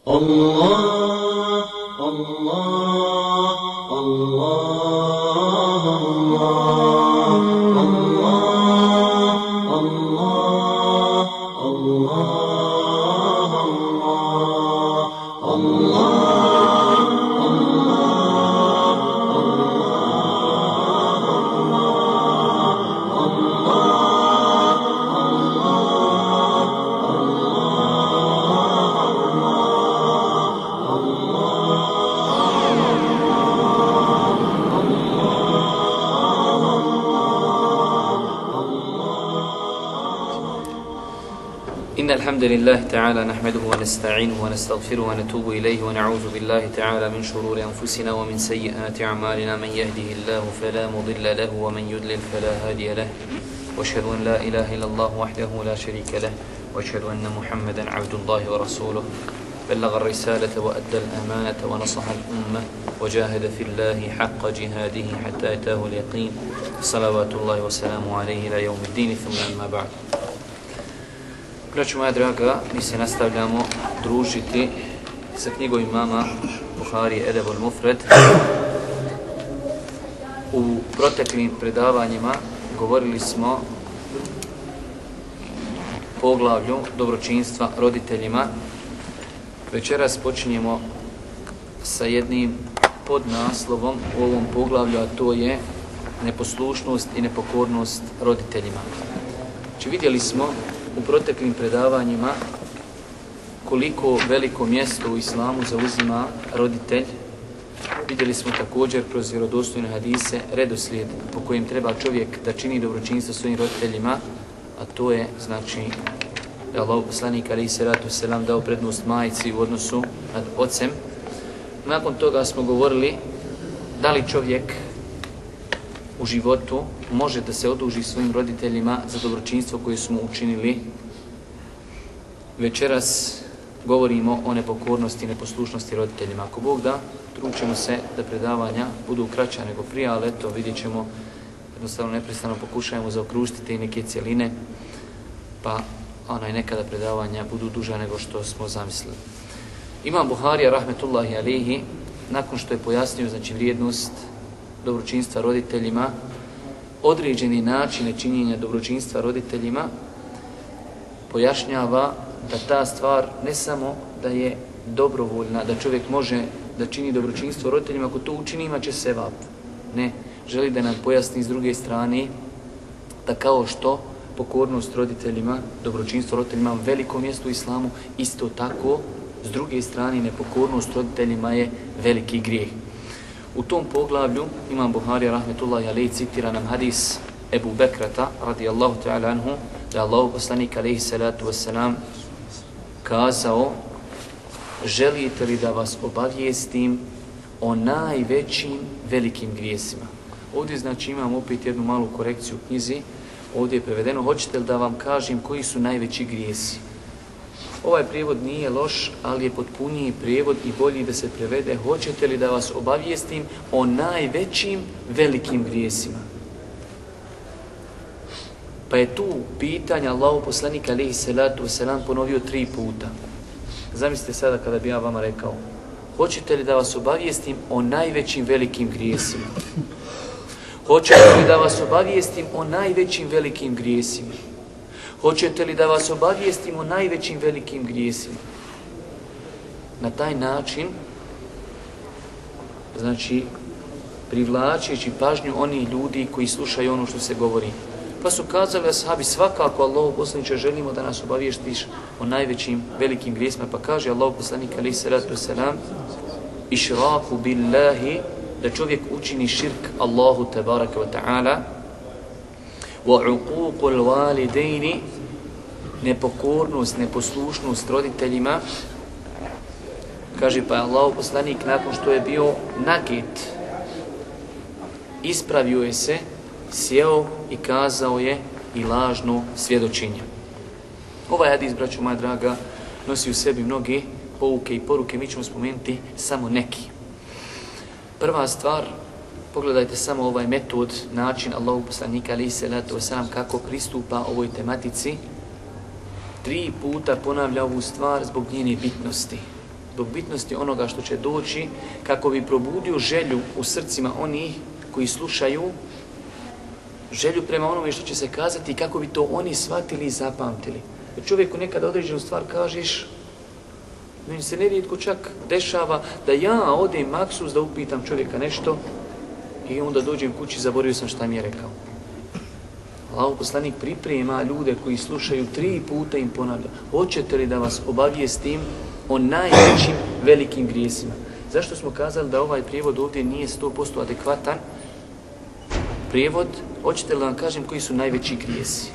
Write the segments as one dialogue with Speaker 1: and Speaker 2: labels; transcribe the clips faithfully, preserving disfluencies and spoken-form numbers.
Speaker 1: Allah, Allah, Allah, Allah, Allah, Allah, إن الحمد لله تعالى نحمده ونستعينه ونستغفره ونتوب إليه ونعوذ بالله تعالى من شرور أنفسنا ومن سيئات أعمالنا من يهده الله فلا مضل له ومن يضلل فلا هادي له وأشهد أن لا إله إلا الله وحده لا شريك له وأشهد أن محمدا عبد الله ورسوله بلغ الرسالة وأدى الأمانة ونصح الأمة وجاهد في الله حق جهاده حتى أتاه اليقين صلوات الله وسلامه عليه إلى يوم الدين ثم أما بعد. Braćo moja draga, mi se nastavljamo družiti sa knjigom imama Buhari Edeb al-Mufred. U proteklim predavanjima govorili smo o poglavlju dobročinstva roditeljima. Večeras počinjemo sa jednim podnaslovom u ovom poglavlju, a to je neposlušnost i nepokornost roditeljima. Znači, vidjeli smo u proteklim predavanjima koliko veliko mjesto u islamu zauzima roditelj. Vidjeli smo također kroz vjerodostojne hadise redoslijed po kojem treba čovjek da čini dobročinstvo svojim roditeljima, a to je znači da Allah poslanik alejhi selatu selam dao prednost majci u odnosu nad ocem. Nakon toga smo govorili da li čovjek u životu može da se oduži svojim roditeljima za dobročinstvo koje su mu učinili. Večeras govorimo o nepokornosti i neposlušnosti roditeljima. Ako Bog da, trućemo se da predavanja budu kraća nego prije, ali eto vidjet ćemo, jednostavno neprestano pokušajemo zaokružiti te neke cjeline, pa onaj nekada predavanja budu duža nego što smo zamislili. Imam Buharija rahmetullahi alejhi, nakon što je pojasnio znači vrijednost dobročinstva roditeljima, određeni načine činjenja dobročinstva roditeljima, pojašnjava da ta stvar ne samo da je dobrovoljna, da čovjek može da čini dobročinstvo roditeljima, ako to učini imat će sevap. Ne, želi da nam pojasni s druge strane da kao što pokornost roditeljima, dobročinstvo roditeljima u velikom mjestu u islamu, isto tako s druge strane nepokornost roditeljima je veliki grijeh. U tom poglavlju imam Buharija rahmetullahi alejhi citira nam hadis Ebu Bekrata radijallahu ta'ala anhu, da Allah poslanik alejhi salatu wassalam kazao: želite li da vas obavijestim o najvećim velikim grijesima? Ovdje znači imam opet jednu malu korekciju u knjizi. Ovdje je prevedeno: hoćete li da vam kažem koji su najveći grijesi? Ovaj prijevod nije loš, ali je potpuniji prijevod i bolji da se prevede: hoćete li da vas obavijestim o najvećim velikim grijesima? Pa je tu pitanje Allahu poslanika alejhi salatu vesselam ponovio tri puta. Zamislite sada kada bi ja vama rekao: hoćete li da vas obavijestim o najvećim velikim grijesima? Hoćete li da vas obavijestim o najvećim velikim grijesima? Hoćete li da vas obavijestim o najvećim velikim grijesima? Na taj način, znači, privlačeći pažnju onih ljudi koji slušaju ono što se govori. Pa su kazali ashabi: svakako Allahu poslaniče, želimo da nas obavijestiš o najvećim velikim grijesima. Pa kaže Allahu poslanik alejhi salatu vesselam: išraku billahi, da čovjek učini širk Allahu tebaraka wa ta'ala, wa uququl walidaini, nepokornost, neposlušnost roditeljima. Kaže, pa Allahu poslanik nakon što je bio naget, ispravio je se, sjeo i kazao je i lažno svjedočenje. Ovaj hadis, braćo moja draga, nosi u sebi mnoge pouke i poruke. Mi ćemo spomenuti samo neki. Prva stvar, pogledajte samo ovaj metod, način Allahu poslanika alejhi salatu vesselam kako pristupa ovoj tematici. Tri puta ponavlja ovu stvar zbog njene bitnosti. zbog bitnosti onoga što će doći, kako bi probudio želju u srcima onih koji slušaju, želju prema onome što će se kazati i kako bi to oni shvatili i zapamtili. Jer čovjeku nekada određenu stvar kažeš, meni se nerijetko čak dešava da ja odem maksus da upitam čovjeka nešto i onda dođem kući i zaboravio sam šta mi je rekao. Allahov poslanik priprema ljude koji slušaju tri puta im ponavlja. Hoćete li da vas obavijestim o najvećim velikim grijesima? Zašto smo kazali da ovaj prijevod ovdje nije sto posto adekvatan? Prijevod, hoćete li da vam kažem koji su najveći grijesi?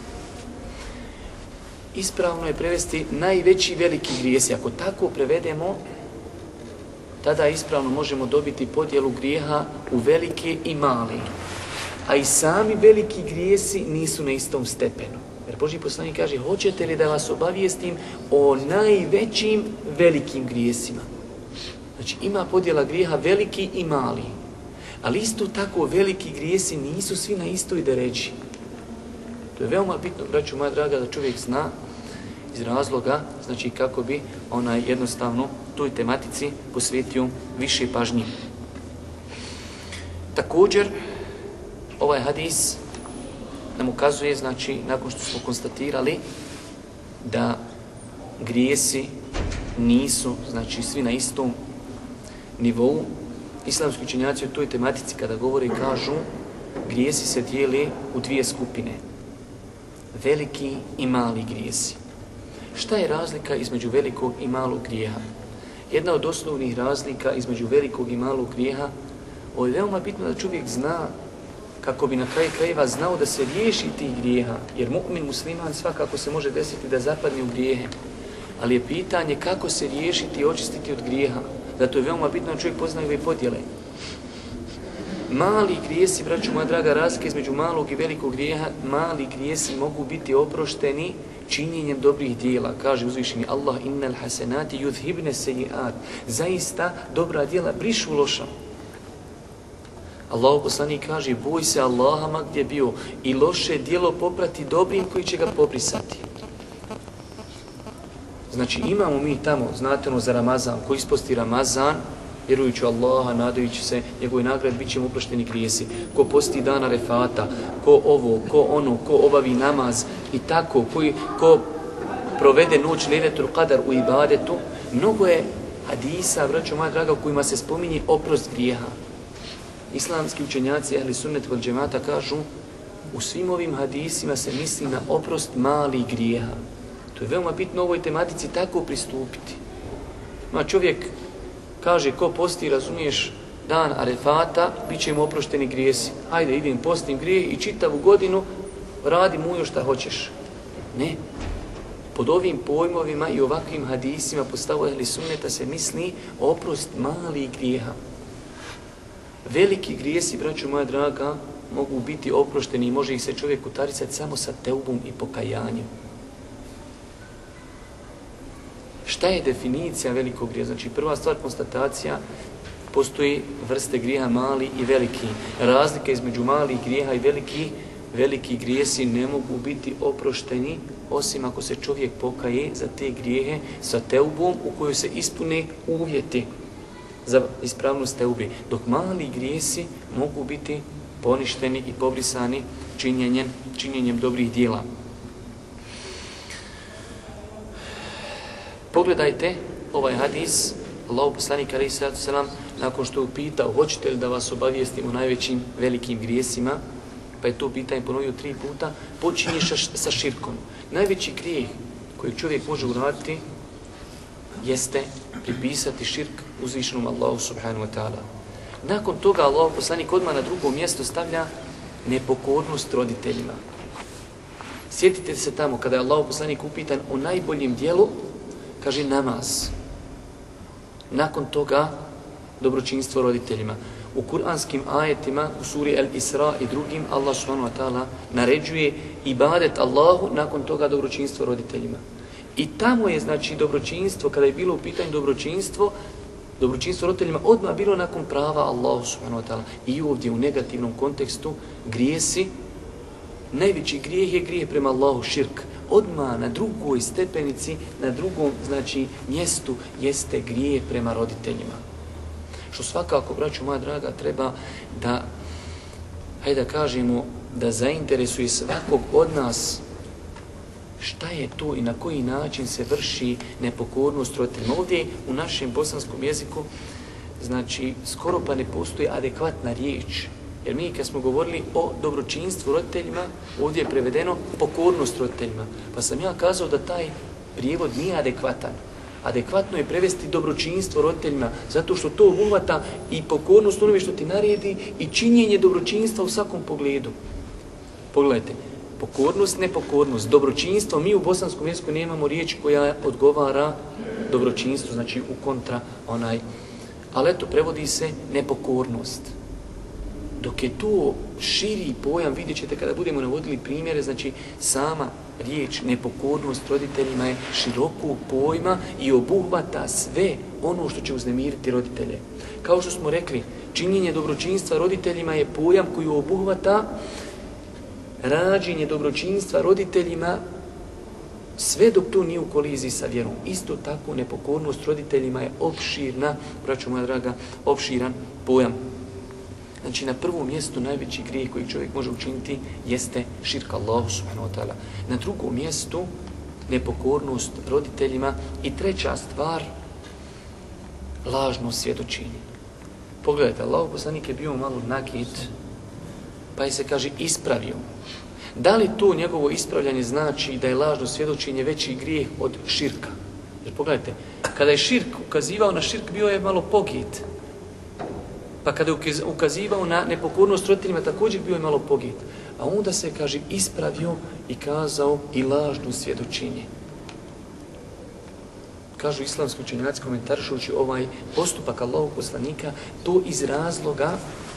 Speaker 1: Ispravno je prevesti najveći veliki grijesi. Ako tako prevedemo, tada ispravno možemo dobiti podjelu grijeha u velike i mali. A i sami veliki grijesi nisu na istom stepenu. Jer Božji poslanik kaže, hoćete li da vas obavijestim o najvećim velikim grijesima? Znači ima podjela grijeha veliki i mali. Ali isto tako veliki grijesi nisu svi na istoj deređi. To je veoma bitno, braćo moja draga, da čovjek zna iz razloga, znači kako bi onaj jednostavno toj tematici posvetio više pažnje. Također, ovaj hadis nam ukazuje, znači, nakon što smo konstatirali da grijesi nisu, znači, svi na istom nivou, islamski učenjaci o toj tematici kada govore kažu grijesi se dijeli u dvije skupine. Veliki i mali grijesi. Šta je razlika između velikog i malog grijeha? Jedna od osnovnih razlika između velikog i malog grijeha, ovo je veoma bitno da čovjek zna kako bi na kraju krajeva znao da se riješi tih grijeha. Jer mu'min musliman svakako se može desiti da zapadne u grijehe. Ali je pitanje kako se riješiti i očistiti od grijeha. Zato je veoma bitno da čovjek poznaje ove podjele. Mali grijesi, braću moja draga, razlika između malog i velikog grijeha, mali grijesi mogu biti oprošteni činjenjem dobrih dijela. Kaže uzvišeni Allah, innal hasenati yudhibne sejiat. Zaista dobra djela brišu loša. Allahov poslanik kaže, boj se Allaha ma gdje bio i loše djelo poprati dobrim koji će ga pobrisati. Znači imamo mi tamo, znate ono za Ramazan, ko isposti Ramazan, vjerujući Allaha, nadajući se njegove nagrade, bit će mu oprošteni grijesi. Ko posti dana refata, ko ovo, ko ono, ko obavi namaz i tako, koji, ko provede noć Lejletul Qadar u ibadetu, mnogo je hadisa, braćo moja draga, u kojima se spominje oprost grijeha. Islamski učenjaci ehli sunnet vel džemata kažu, u svim ovim hadisima se misli na oprost malih grijeha. To je veoma bitno ovoj tematici tako pristupiti. Ma čovjek kaže, ko posti, razumiješ, dan Arefata, bit će mu oprošteni grijesi. Hajde, idem, postim grije i čitavu godinu radi mujo šta hoćeš. Ne. Pod ovim pojmovima i ovakvim hadisima po stavu ehli sunneta se misli oprost malih grijeha. Veliki grijesi, braćo moja draga, mogu biti oprošteni i može ih se čovjek utarisati samo sa teubom i pokajanjem. Šta je definicija velikog grijeha? Znači, prva stvar, konstatacija, postoji vrste grijeha mali i veliki. Razlika između malih grijeha i velikih, veliki grijesi ne mogu biti oprošteni osim ako se čovjek pokaje za te grijehe sa teubom u kojoj se ispune uvjeti za ispravnost teube. Dok mali grijesi mogu biti poništeni i pobrisani činjenjem, činjenjem dobrih dijela. Pogledajte ovaj hadis, Allahov poslanik alejhi selatu selam, nakon što je upitao, hoćete li da vas obavijestim o najvećim velikim grijesima, pa je to pitanje ponovio tri puta, počinje sa širkom. Najveći grijeh koji čovjek može uraditi jeste pripisati širk uzvišenom Allahu subhanahu wa ta'ala. Nakon toga Allahov poslanik odmah na drugo mjesto stavlja nepokornost roditeljima. Sjetite se tamo kada je Allahov poslanik upitan o najboljem dijelu, kaže namaz. Nakon toga dobročinstvo roditeljima. U kuranskim ajetima, u suri Al-Isra i drugim, Allah subhanahu wa ta'ala naređuje ibadet Allahu, nakon toga dobročinstvo roditeljima. I tamo je, znači, dobročinstvo, kada je bilo u pitanju dobročinstvo, dobročinstvo roditeljima odmah bilo nakon prava Allahu subhanahu wa ta'ala. I ovdje u negativnom kontekstu grijesi, najveći grijeh je grijeh prema Allahu, širk. odmah na drugoj stepenici, na drugom, znači, mjestu jeste grije prema roditeljima. Što svakako, braćo moja draga, treba da, hajde da kažemo, da zainteresuje svakog od nas šta je to i na koji način se vrši nepokornost roditeljima. Ovdje u našem bosanskom jeziku, znači, skoro pa ne postoji adekvatna riječ. Jer mi kad smo govorili o dobročinstvu roditeljima, ovdje je prevedeno pokornost roditeljima. Pa sam ja kazao da taj prijevod nije adekvatan. Adekvatno je prevesti dobročinstvo roditeljima, zato što to obuhvata i pokornost onome što ti naredi i činjenje dobročinstva u svakom pogledu. Pogledajte, pokornost, nepokornost, dobročinstvo, mi u bosanskom jeziku nemamo riječ koja odgovara dobročinstvu, znači u kontra onaj. Ali eto, prevodi se nepokornost. Dok je to širi pojam, vidjet ćete kada budemo navodili primjere, znači sama riječ nepokornost roditeljima je širokog pojma i obuhvata sve ono što će uznemiriti roditelje. Kao što smo rekli, činjenje dobročinstva roditeljima je pojam koji obuhvata rađenje dobročinstva roditeljima sve dok to nije u koliziji sa vjerom. Isto tako nepokornost roditeljima je opširna, braćo moja draga, opširan pojam. Znači, na prvom mjestu najveći grijeh koji čovjek može učiniti jeste širk Allahu subhanahu wa ta'ala. Na drugom mjestu nepokornost roditeljima i treća stvar lažno svjedočenje. Pogledajte, Allahov poslanik je bio malo nakit, pa je se, kaže, ispravio. Da li to njegovo ispravljanje znači da je lažno svjedočenje veći grijeh od širka? Jer pogledajte, kada je širk ukazivao na širk, bio je malo pogit. Pa kada je ukazivao na nepokornost roditeljima, također bio je malo pogit. A onda se, kaže, ispravio i kazao i lažno svjedočenje. Kažu islamski učenjaci komentarišući ovaj postupak Allahovog poslanika, to iz razloga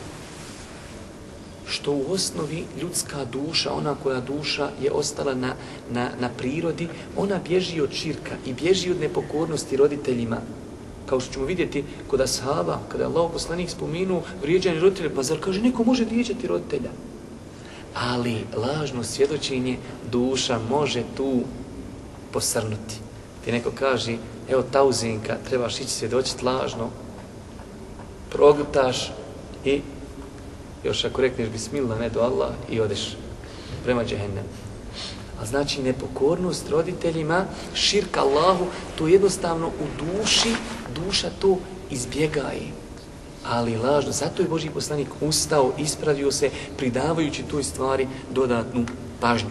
Speaker 1: što u osnovi ljudska duša, ona koja duša je ostala na, na, na prirodi, ona bježi od širka i bježi od nepokornosti roditeljima. Kao što ćemo vidjeti kod ashaba, kada je Allahov poslanik spomenuo vrijeđanje roditelja, pa zar, kaže, neko može vrijeđati roditelja? Ali lažno svjedočenje duša može tu posrnuti. Ti neko kaže, evo tauzinka, trebaš ići svjedočiti lažno, progutaš i još ako rekneš bismillah, ne do Allah, i odeš prema džehennemu. A znači nepokornost roditeljima, širk Allahu, to jednostavno u duši, duša to izbjegaje. Ali lažno, zato je Božji poslanik ustao, ispravio se, pridavajući toj stvari dodatnu pažnju.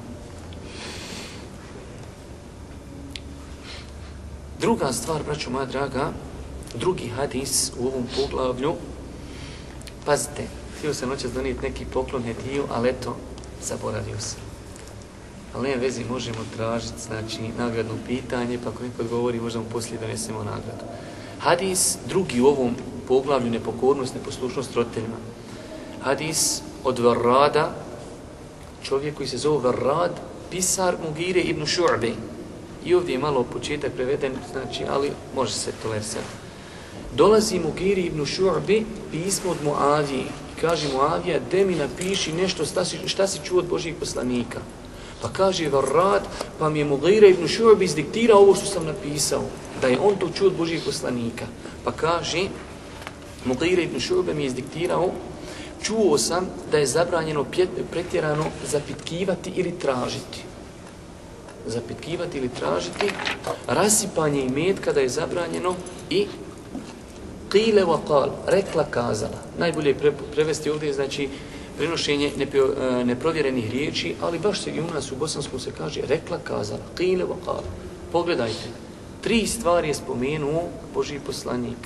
Speaker 1: Druga stvar, braćo moja draga, drugi hadis u ovom poglavlju, pazite, htio sam noćas donijeti neki poklon hediju, ali eto, zaboravio sam. Ali nema vezi, možemo tražiti, znači, nagradno pitanje, pa ako neko odgovori, možda mu poslije donesemo nagradu. Hadis drugi u ovom poglavlju, nepokornost, neposlušnost roditeljima. Hadis od Varrada, čovjek koji se zove Varrad, pisar Mugire ibn Šu'be. I ovdje je malo početak preveden, znači, ali može se tolerisati. Dolazi Mugire ibn Šu'be, pismo od Muavije. Kaže Muavija, de mi napiši nešto šta si čuo od Božjih poslanika. Pa kaže Varrad, pa mi je Mugire ibn Šu'be izdiktirao ovo što sam napisao, da je on to čuo od Božjih poslanika. Pa kaže, Mugire ibn Šu'be mi je izdiktirao, čuo sam da je zabranjeno pretjerano zapitkivati ili tražiti. Zapitkivati ili tražiti, rasipanje imetka da je zabranjeno i qile wa qal, rekla, kazala. Najbolje je prevesti ovdje, znači, prenošenje neprovjerenih riječi, ali baš se i u nas u bosanskom se kaže rekla, kazala, qile wa qal. Pogledajte, tri stvari je spomenuo Božji poslanik.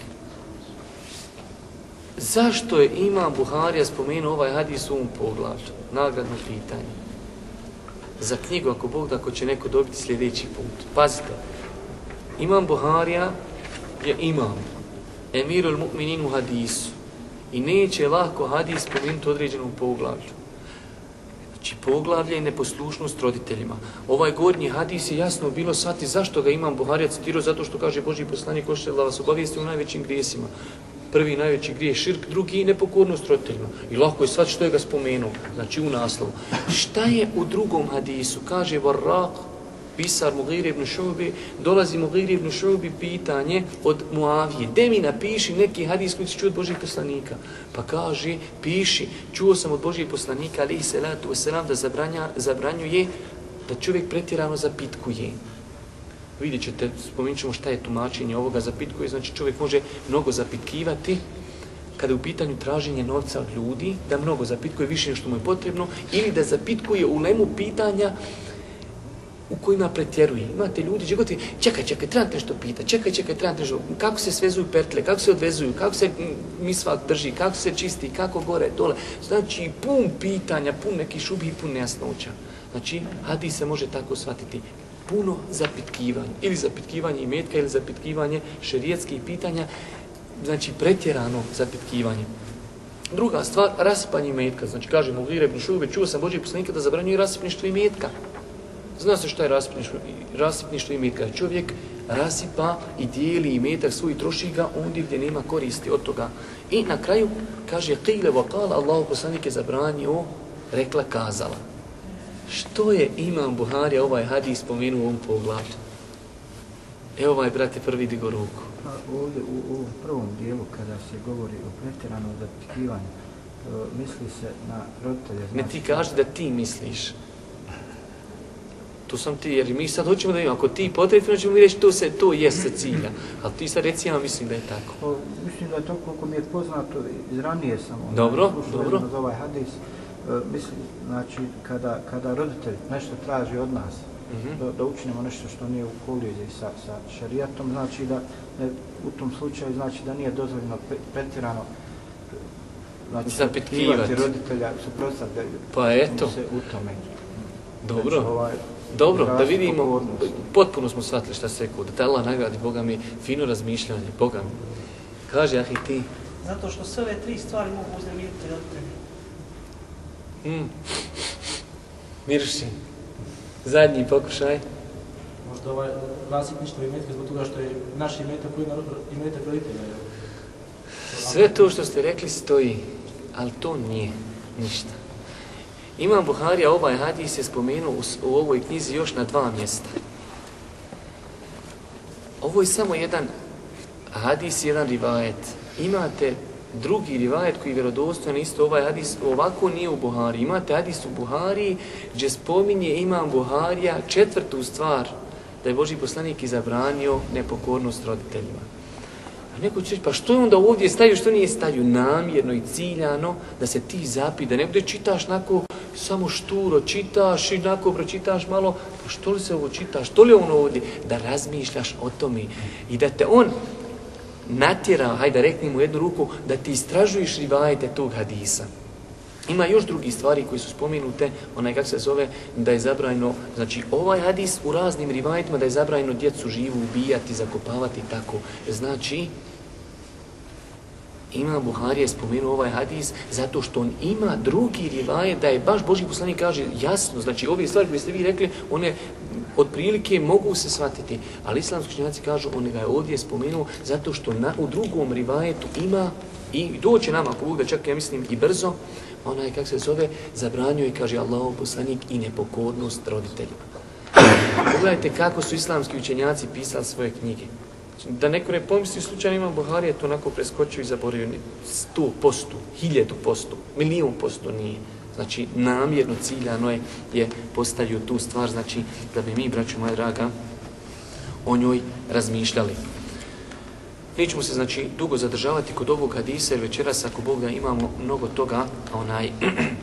Speaker 1: Zašto je imam Buharija spomenuo ovaj hadis u ovom poglavlju? Nagradno pitanje. Za knjigu, ako Bog da, ako će neko dobiti sljedeći put. Pazite, imam Buharija je imam, emirul mu'minin u hadisu. I neće lako hadis spomenuti određenom poglavlju. Znači, poglavlje je neposlušnost roditeljima. Ovaj gornji hadis je jasno bilo shvati zašto ga imam Buharija citirao, zato što kaže Božji poslanik, hoće da vas obavijesti o najvećim grijesima. Prvi najveći grijeh širk, drugi nepokornost roditeljima. I lako je shvati što je ga spomenuo, znači u naslovu. Šta je u drugom hadisu? Kaže Varraq, pisar Mughire ibn Šubi, dolazi Mughire ibn Šubi pitanje od Muavije. De mi napiši neki hadis koji si čuo od Božih poslanika. Pa kaže, piši, čuo sam od Božih poslanika, alaihi salatu wasalam, da zabranja, zabranjuje da čovjek pretjerano zapitkuje. Vidjet ćete, spomenut ćemo šta je tumačenje ovoga zapitkuje, znači čovjek može mnogo zapitkivati, kada je u pitanju traženje novca od ljudi, da mnogo zapitkuje više što mu je potrebno, ili da zapitkuje u lemu pitanja u kojima pretjeruje. Imate ljudi, gdje god ti, čekaj, čekaj, trebam te nešto pita, čekaj, čekaj, trebam te nešto, kako se svezuju pertle, kako se odvezuju, kako se misvak drži, kako se čisti, kako gore, dole. Znači, pun pitanja, pun nekih šubi i pun nejasnoća. Znači, hadis se može tako shvatiti. Puno zapitkivanja, ili zapitkivanje imetka, ili zapitkivanje šerijetskih pitanja, znači pretjerano zapitkivanje. Druga stvar, rasipanje imetka. Znači, kaže Mughire ibn Šube, čuo sam Božji poslanika da zabranjuje rasipništvo imetka. Zna se šta je rasipništvo, rasipništvo imetka. Čovjek rasipa i dijeli imetak svoj i troši ga ondje gdje nema koristi od toga. I na kraju kaže, qile wa qala, Allahu poslanik je zabranio, rekla, kazala. Što je imam Buharija ovaj hadis spomenuo u ovom poglavlju? Evo ovaj, brate, prvi digo ruku.
Speaker 2: Pa ovdje u, u prvom dijelu kada se govori o pretjeranom zapitkivanju, misli se na roditelje. Znači,
Speaker 1: ne ti kaži da ti misliš. To sam ti, jer mi sad hoćemo da imamo, ako ti potrebno ćemo mi reći to se, to jeste cilja. Ali ti sad reci, ja mislim da je tako.
Speaker 2: Pa, mislim da je to koliko mi je poznato, iz ranije sam
Speaker 1: dobro, dobro.
Speaker 2: Za ovaj hadis. Uh, mislim, znači, kada, kada roditelj nešto traži od nas, mm-hmm. da, da učinimo nešto što nije u koliziji sa, sa šerijatom, znači da ne, u tom slučaju znači da nije dozvoljeno pretjerano znači,
Speaker 1: zapitkivati
Speaker 2: roditelja, suprotstavljaju
Speaker 1: pa eto.
Speaker 2: se u tome.
Speaker 1: Dobro,
Speaker 2: znači, ovaj,
Speaker 1: dobro, da vidimo, potpuno smo shvatili šta se rekao, da te Allah nagradi, Boga mi, fino razmišljanje, Boga mi. Kaže, ah i ti.
Speaker 3: Zato što sve ove tri stvari mogu uznemiriti roditelji.
Speaker 1: Mm. Mirši, zadnji pokušaj.
Speaker 3: Možda ovaj rasipništvo imetka zbog toga što je naš imetak koji je imetak roditelja.
Speaker 1: Sve to što ste rekli stoji, ali to nije ništa. Imam Buharija ovaj hadis je spomenuo u, u ovoj knjizi još na dva mjesta. Ovo je samo jedan hadis, jedan rivajet. Imate drugi rivajet koji je vjerodostojan, isto ovaj hadis ovako nije u Buhari. Imate hadis u Buhari gdje spominje Imam Buharija četvrtu stvar da je Božji poslanik izabranio nepokornost roditeljima. A neko će reći, pa što je onda ovdje stavio, što nije stavio namjerno i ciljano da se ti zapi, da ne bude čitaš nako samo šturo, čitaš i nako pročitaš malo, pa što li se ovo čitaš, što li ono ovdje, da razmišljaš o tome i da te on natjera, hajde rekni mu jednu ruku, da ti istražuješ rivajete tog hadisa. Ima još drugi stvari koji su spomenute, onaj kako se zove, da je zabranjeno, znači ovaj hadis u raznim rivajetima da je zabranjeno djecu živu ubijati, zakopavati i tako. Znači, Imam Buharija je spomenuo ovaj hadis zato što on ima drugi rivajet da je baš Božji poslanik kaže jasno, znači ove stvari koje ste vi rekli, one otprilike mogu se shvatiti, ali islamski učenjaci kažu on ga je ovdje spomenuo zato što na, u drugom rivajetu ima i doće nama ako Bog da čak ja mislim i brzo, onaj kako se zove, zabranio i kaže Allahov poslanik i nepokornost roditeljima. Pogledajte kako su islamski učenjaci pisali svoje knjige. Da neko ne pomisli slučajno Imam Buharija to onako preskočio i zaboravio sto posto, hiljadu posto, milijun posto nije. Znači namjerno ciljano je, je postavio tu stvar, znači da bi mi, braćo moja draga, o njoj razmišljali. Nećemo se znači dugo zadržavati kod ovog hadisa jer večeras ako Bog da imamo mnogo toga onaj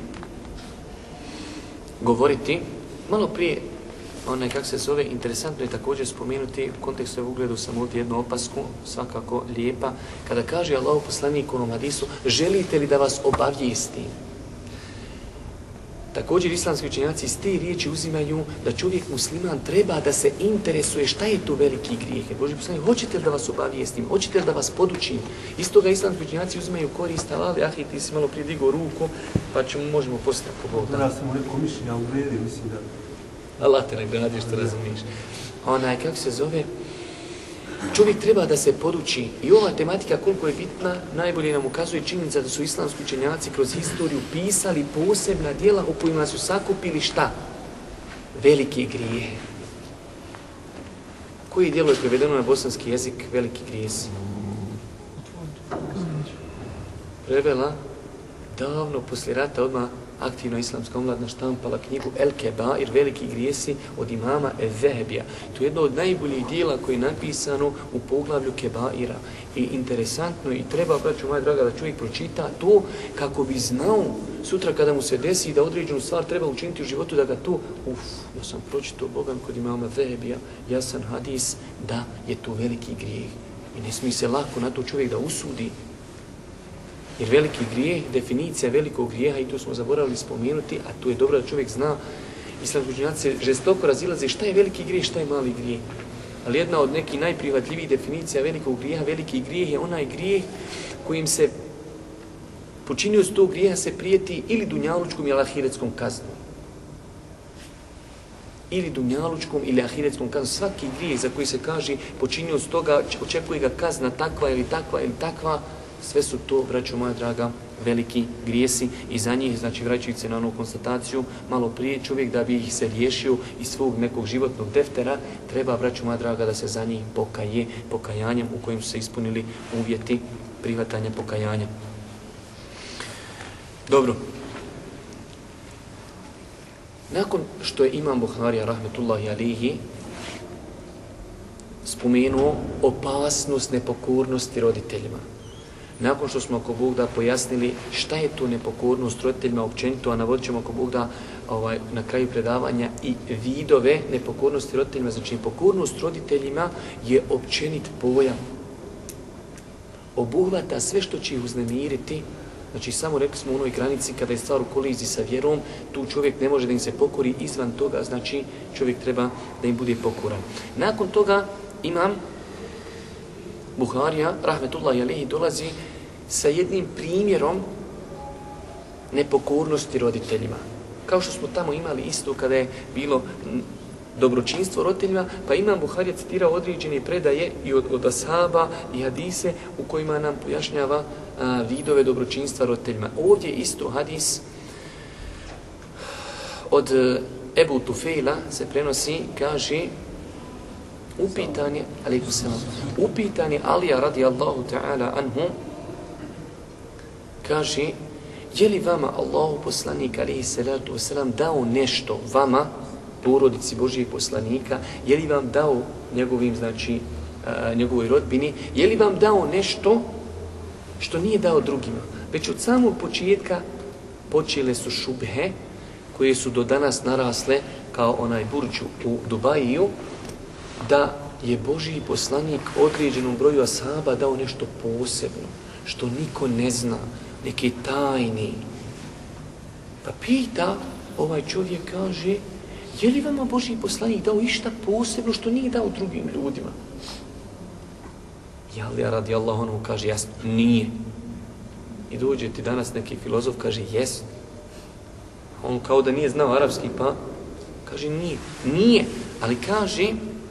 Speaker 1: govoriti. Malo prije onaj, kako se zove, interesantno je također spomenuti, u kontekstu u ugledu sam ovdje jednu opasku, svakako lijepa, kada kaže Allahov poslanik u onom hadisu, želite li da vas obavijestim? Također islamski učenjaci iz te riječi uzimaju da čovjek musliman treba da se interesuje šta je to veliki grijeh. Božji poslanik, hoćete li da vas obavijestim, hoćete li da vas podučim? Iz toga islamski učenjaci uzimaju korist, ali ah, ti si malo prije digao ruku, pa ćemo, možemo postati ako Bog da.
Speaker 4: Ja sam neko mišljenja u vredi, mislim da...
Speaker 1: Allah te nagradi što razumiješ. Onaj, kako se zove, čovjek treba da se poduči i ova tematika koliko je bitna, najbolje nam ukazuje činjenica da su islamski učenjaci kroz historiju pisali posebna djela u kojima su sakupili šta? Velike grijehe. Koji dijelo je prevedeno na bosanski jezik veliki grijesi? Prevela davno poslije rata odmah aktivna islamska omladna štampala knjigu El Kebair, veliki grijesi od imama Ezehebija. To je jedno od najboljih dijela koje je napisano u poglavlju Kebaira. I interesantno i treba, braćo moja draga, da čovjek pročita to kako bi znao sutra kada mu se desi da određenu stvar treba učiniti u životu, da ga to, uf, ja sam pročitao Bogam kod imama Ezehebija, jasan hadis, da je to veliki grijeh. I ne smije se lako na to čovjek da usudi. Jer veliki grijeh, definicija velikog grijeha, i to smo zaboravili spomenuti, a to je dobro da čovjek zna, islamski učenjaci se žestoko razilaze šta je veliki grijeh, šta je mali grijeh. Ali jedna od nekih najprihvatljivijih definicija velikog grijeha, veliki grijeh je onaj grijeh kojim se počinioc tog grijeha se prijeti ili dunjalučkom ili ahiretskom kaznom. Ili dunjalučkom ili ahiretskom kaznom. Svaki grijeh za koji se kaže počinioc toga, očekuje ga kazna takva ili takva ili takva, sve su to, braćo moja draga, veliki grijesi i za njih, znači vraćajući se na onu konstataciju, malo prije čovjek da bi ih se riješio iz svog nekog životnog deftera, treba, braćo moja draga, da se za njih pokaje pokajanjem u kojem su se ispunili uvjeti prihvatanja pokajanja. Dobro. Nakon što je imam Buharija, rahmetullahi alihi, spomenuo opasnost nepokornosti roditeljima, nakon što smo, ako Bog da, pojasnili šta je to nepokornost roditeljima općenito, a navodit ćemo, ako Bog da, ovaj, na kraju predavanja i vidove nepokornosti roditeljima. Znači, nepokornost roditeljima je općenit pojam. Obuhvata sve što će ih uznemiriti. Znači, samo rekli smo u onoj granici kada je stvar u koliziji sa vjerom, tu čovjek ne može da im se pokori, izvan toga, znači čovjek treba da im bude pokoran. Nakon toga imam Buharija, rahmetullahi alihi, dolazi sa jednim primjerom nepokornosti roditeljima. Kao što smo tamo imali isto kada je bilo dobročinstvo roditeljima, pa imam Buharija citirao određene predaje i od, od ashaba i hadise u kojima nam pojašnjava a, vidove dobročinstva roditeljima. Ovdje isto hadis od Ebu Tufejla se prenosi, kaže, upitan je, alejkum selam, upitan je Alija radijallahu ta'ala anhu, kaže, je li vama Allahu poslanik alejhi salatu vesselam dao nešto vama, porodici Božijeg poslanika, je li vam dao njegovim, znači, a, njegovoj rodbini, je li vam dao nešto što nije dao drugima? Već od samog početka počele su šubhe koje su do danas narasle kao onaj burđu u Dubajiju, da je Božji poslanik određenom broju ashaba dao nešto posebno, što niko ne zna, neke tajni. Pa pita, ovaj čovjek kaže, je li vama Božji poslanik dao išta posebno što nije dao drugim ljudima? I Alija radijallahu anhu kaže, jasno, nije. I dođe ti danas neki filozof, kaže, jes. On kao da nije znao arapski, pa kaže, nije. Nije, ali kaže,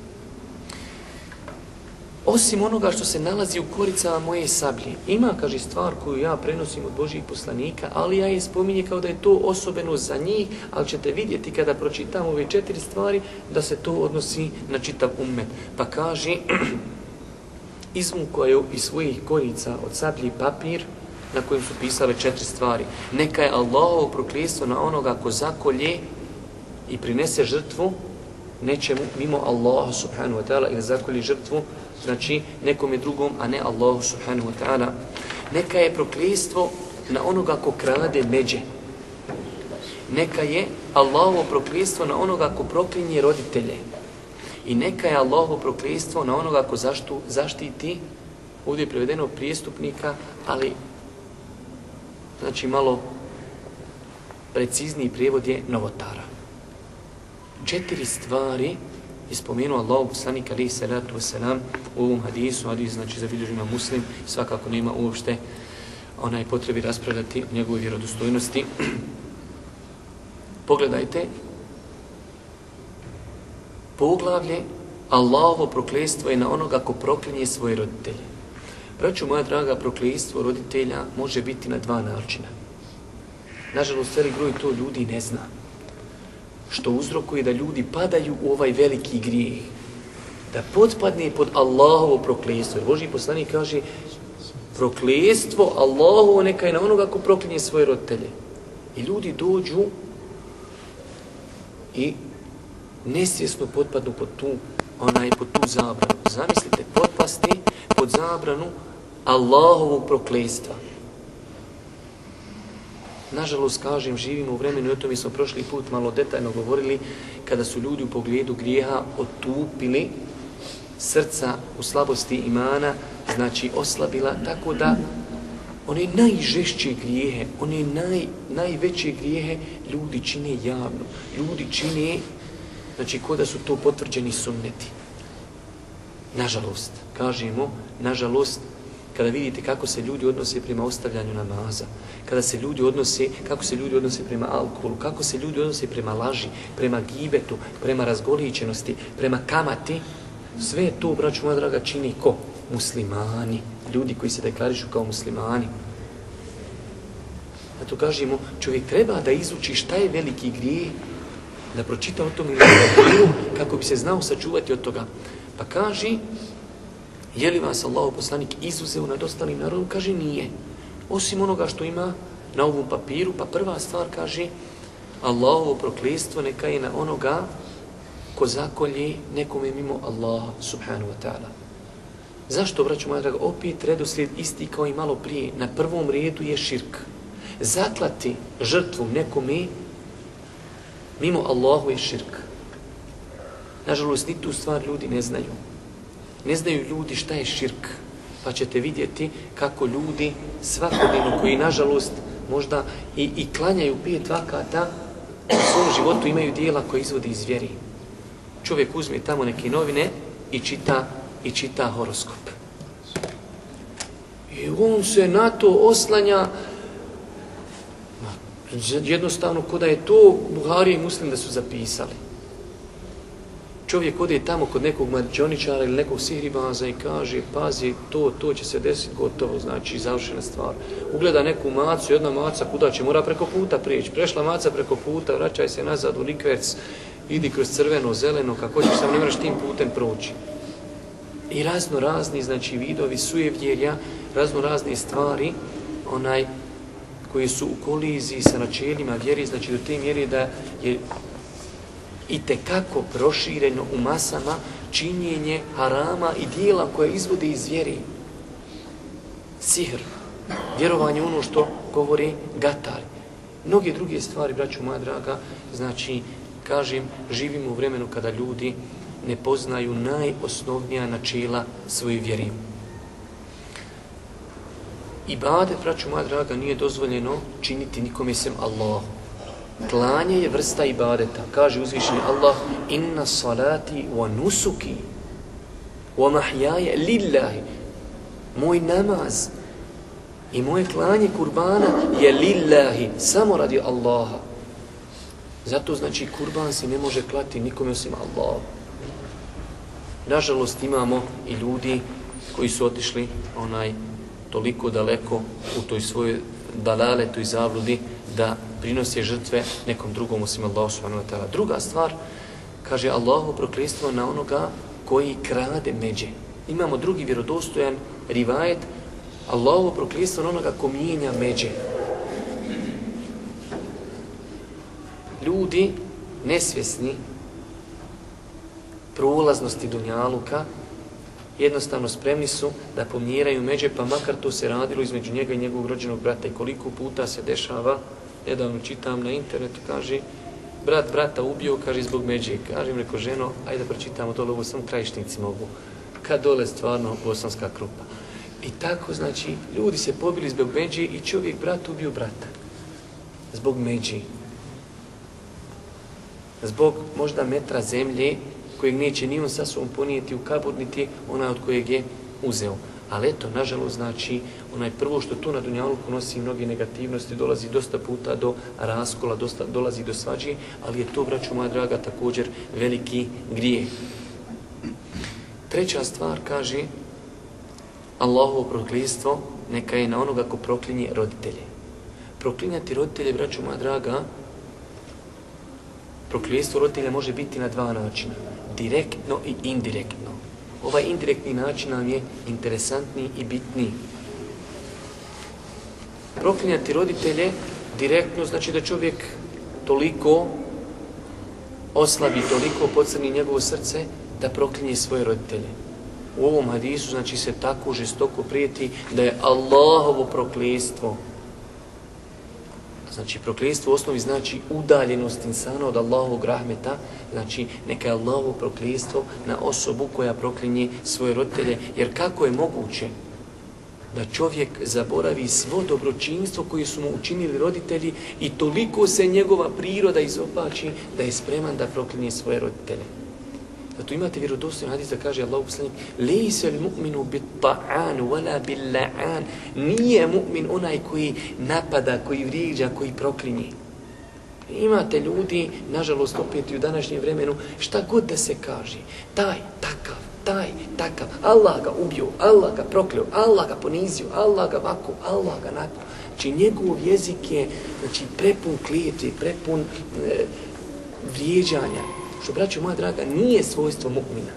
Speaker 1: osim onoga što se nalazi u koricama moje sablje. Ima, kaže, stvar koju ja prenosim od Božjih poslanika, ali ja je spominje kao da je to osobeno za njih, ali ćete vidjeti kada pročitam ove četiri stvari da se to odnosi na čitav ummet. Pa kaže, izvukao je iz svojih korica od sablji papir na kojem su pisale četiri stvari. Neka je Allahovo prokletstvo na onoga ko zakolje i prinese žrtvu nečemu mimo Allaha subhanahu wa ta'ala ili zakolje žrtvu, znači nekome drugom, a ne Allahu subhanahu wa ta'ala. Neka je prokletstvo na onoga ko krade međe. Neka je Allahovo prokletstvo na onoga ko proklinje roditelje. I neka je Allahovo prokletstvo na onoga ko zaštu, zaštiti, ovdje je prevedeno prijestupnika, ali znači malo precizniji prijevod je novotara. Četiri stvari je spomenuo Allahu poslanik alejhi salatu vesselam u ovom hadisu, hadis znači zabilježio ima Muslim, svakako nema uopšte onaj potrebi raspravljati o njegovoj vjerodostojnosti. Pogledajte, poglavlje Allahovo prokletstvo je na onoga ko proklinje svoje roditelje. Braćo moja draga, prokletstvo roditelja može biti na dva načina. Nažalost, velik broj to ljudi ne zna, što uzrokuje da ljudi padaju u ovaj veliki grijeh. da potpadne pod Allahovo prokletstvo. Jer Božji poslanik kaže, prokletstvo Allahovo neka je na onoga ko proklinje svoje roditelje. I ljudi dođu i nesvjesno potpadnu pod tu, onaj, pod tu zabranu. Zamislite, potpasti pod zabranu Allahovog prokletstva. Nažalost, kažem, živimo u vremenu, i o tome smo prošli put malo detaljno govorili, kada su ljudi u pogledu grijeha otupili srca u slabosti imana, znači oslabila, tako da one najžešće grijehe, one naj, najveće grijehe ljudi čine javno. Ljudi čine, znači ko da su to potvrđeni sunneti. Nažalost, kažemo, nažalost, kada vidite kako se ljudi odnose prema ostavljanju namaza, kada se ljudi odnose, kako se ljudi odnose prema alkoholu, kako se ljudi odnose prema laži, prema gibetu, prema razgoličenosti, prema kamati, sve to, braćo moja draga, čini ko? Muslimani, ljudi koji se deklarišu kao muslimani. Zato kažemo, čovjek treba da izuči šta je veliki grijeh, da pročita o tom ili kako bi se znao sačuvati od toga. Pa kaže, je li vas Allahov poslanik izuzeo nad ostalim narodom? Kaže, nije. Osim onoga što ima na ovom papiru, pa prva stvar kaže, Allahovo prokletstvo neka je na onoga ko zakolje nekome mimo Allaha subhanahu wa ta'ala. Zašto, braćo moja draga, opet redoslijed isti kao i malo prije. Na prvom redu je širk. Zaklati žrtvu nekome mimo Allahu je širk. Nažalost, ni tu stvar ljudi ne znaju. Ne znaju ljudi šta je širk. Pa ćete vidjeti kako ljudi svakodnevno koji, nažalost, možda i, i klanjaju pet vakata u svom životu imaju dijela koje izvodi iz vjeri. Čovjek uzme tamo neke novine i čita, i čita horoskop. I on se na to oslanja, jednostavno ko da je to Buhari i Muslim da su zapisali. Čovjek ode tamo kod nekog mađioničara ili nekog sihribaza i kaže, pazi, to, to će se desiti, gotovo, znači završena stvar. Ugleda neku macu, jedna maca, kuda će, mora preko puta prijeći. Prešla maca preko puta, vraćaj se nazad u rikverc, idi kroz crveno, zeleno, kako ćeš, samo ne moraš tim putem proći. I razno razni, znači, vidovi sujevjerja, razno razne stvari, onaj, koji su u koliziji sa načelima vjeri, znači do te mjere da je i tekako prošireno u masama činjenje harama i dijela koje izvode iz vjeri. Sihr, vjerovanje ono što govori gatari. Mnoge druge stvari, braćo moja draga, znači, kažem, živimo u vremenu kada ljudi ne poznaju najosnovnija načela svoje vjeri. Ibadet, braćo moja draga, nije dozvoljeno činiti nikome sem Allahu. Klanje je vrsta ibadeta. Kaže uzvišeni Allah, inna salati wa nusuki wa mahjaje lillahi. Moj namaz i moje klanje kurbana je lillahi, samo radi Allaha. Zato znači kurban se ne može klati nikome osim Allahu. Nažalost imamo i ljudi koji su otišli onaj toliko daleko u toj svojoj dalaletu i zabludi da prinose žrtve nekom drugom osim Allahu subhanahu wa ta'ala. Druga stvar, kaže Allahu prokletstvo na onoga koji krade međe. Imamo drugi vjerodostojan rivajet, Allahu prokletstvo na onoga ko mijenja međe. Ljudi nesvjesni prolaznosti dunjaluka jednostavno spremni su da pomjeraju međe, pa makar to se radilo između njega i njegovog rođenog brata. I koliko puta se dešava, nedavno čitam na internetu, kaže, brat brata ubio, kaže, zbog međe. Kažem, reko, ženo, ajde da pročitamo dole, ovo sam krajišnici mogu. Kad dole stvarno bosanska krupa. I tako, znači, ljudi se pobili zbog međe i čovjek brat ubio brata. Zbog međe. Zbog možda metra zemlje, kojeg neće ni on sa sobom ponijeti u kabur, niti onaj od kojeg je uzeo. Ali eto, nažalost, znači, onaj prvo što tu na dunjaluku nosi mnoge negativnosti, dolazi dosta puta do raskola, dosta, dolazi do svađe, ali je to, braćo moja draga, također veliki grijeh. Treća stvar, kaže, Allahovo prokletstvo neka je na onoga ko proklinje roditelje. Proklinjati roditelje, braćo moja draga, prokletstvo roditelja može biti na dva načina. direktno i indirektno. Ovaj indirektni način nam je interesantniji i bitniji. Proklinjati roditelje direktno znači da čovjek toliko oslabi, toliko pocrni njegovo srce da proklinje svoje roditelje. U ovom hadisu znači se tako žestoko prijeti da je Allahovo prokletstvo. Znači prokletstvo u osnovi znači udaljenost insana od Allahovog rahmeta, znači neka je Allahovo prokletstvo na osobu koja proklinje svoje roditelje. Jer kako je moguće da čovjek zaboravi svo dobročinstvo koje su mu učinili roditelji i toliko se njegova priroda izopači da je spreman da proklinje svoje roditelje. Zato imate vjerodostojni hadis da kaže Allahu poslanik: "Lejse l-mu'minu bit-ta'an wala bil-la'an." Nije mu'min onaj koji napada, koji vrijeđa, koji proklinje. Imate ljudi, nažalost opet i u današnjem vremenu, šta god da se kaže, taj, takav, taj, takav, Allah ga ubio, Allah ga prokleo, Allah ga ponizio, Allah ga vako, Allah ga nako. Znači njegov jezik je znači, prepun klijetvi, prepun e, vrijeđanja. Što, braćo moja draga, nije svojstvo mu'mina.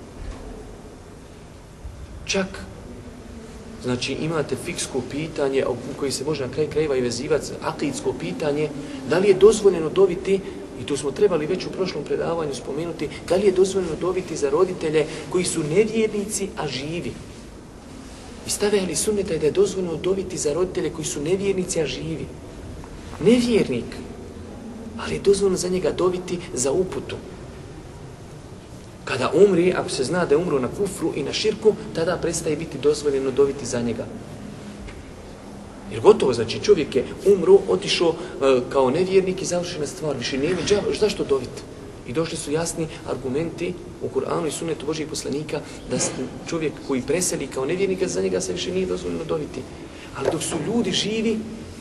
Speaker 1: Čak, znači imate fiksko pitanje u koji se može na kraju krajeva i vezivati, akidsko pitanje, da li je dozvoljeno dobiti, i to smo trebali već u prošlom predavanju spomenuti, da li je dozvoljeno dobiti za roditelje koji su nevjernici, a živi. I stave ali sunneta je da je dozvoljeno dobiti za roditelje koji su nevjernici, a živi. Nevjernik, ali je dozvoljeno za njega dobiti za uputu. Kada umri, ako se zna da je umro na kufru i na širku, tada prestaje biti dozvoljeno dobiti za njega. Jer gotovo, znači čovjek je umro, otišao e, kao nevjernik i završena stvar. Više nije džaba, zašto dobiti? I došli su jasni argumenti u Kur'anu i sunnetu Božijeg poslanika da čovjek koji preseli kao nevjernika, za njega se više nije dozvoljeno dobiti. Ali dok su ljudi živi,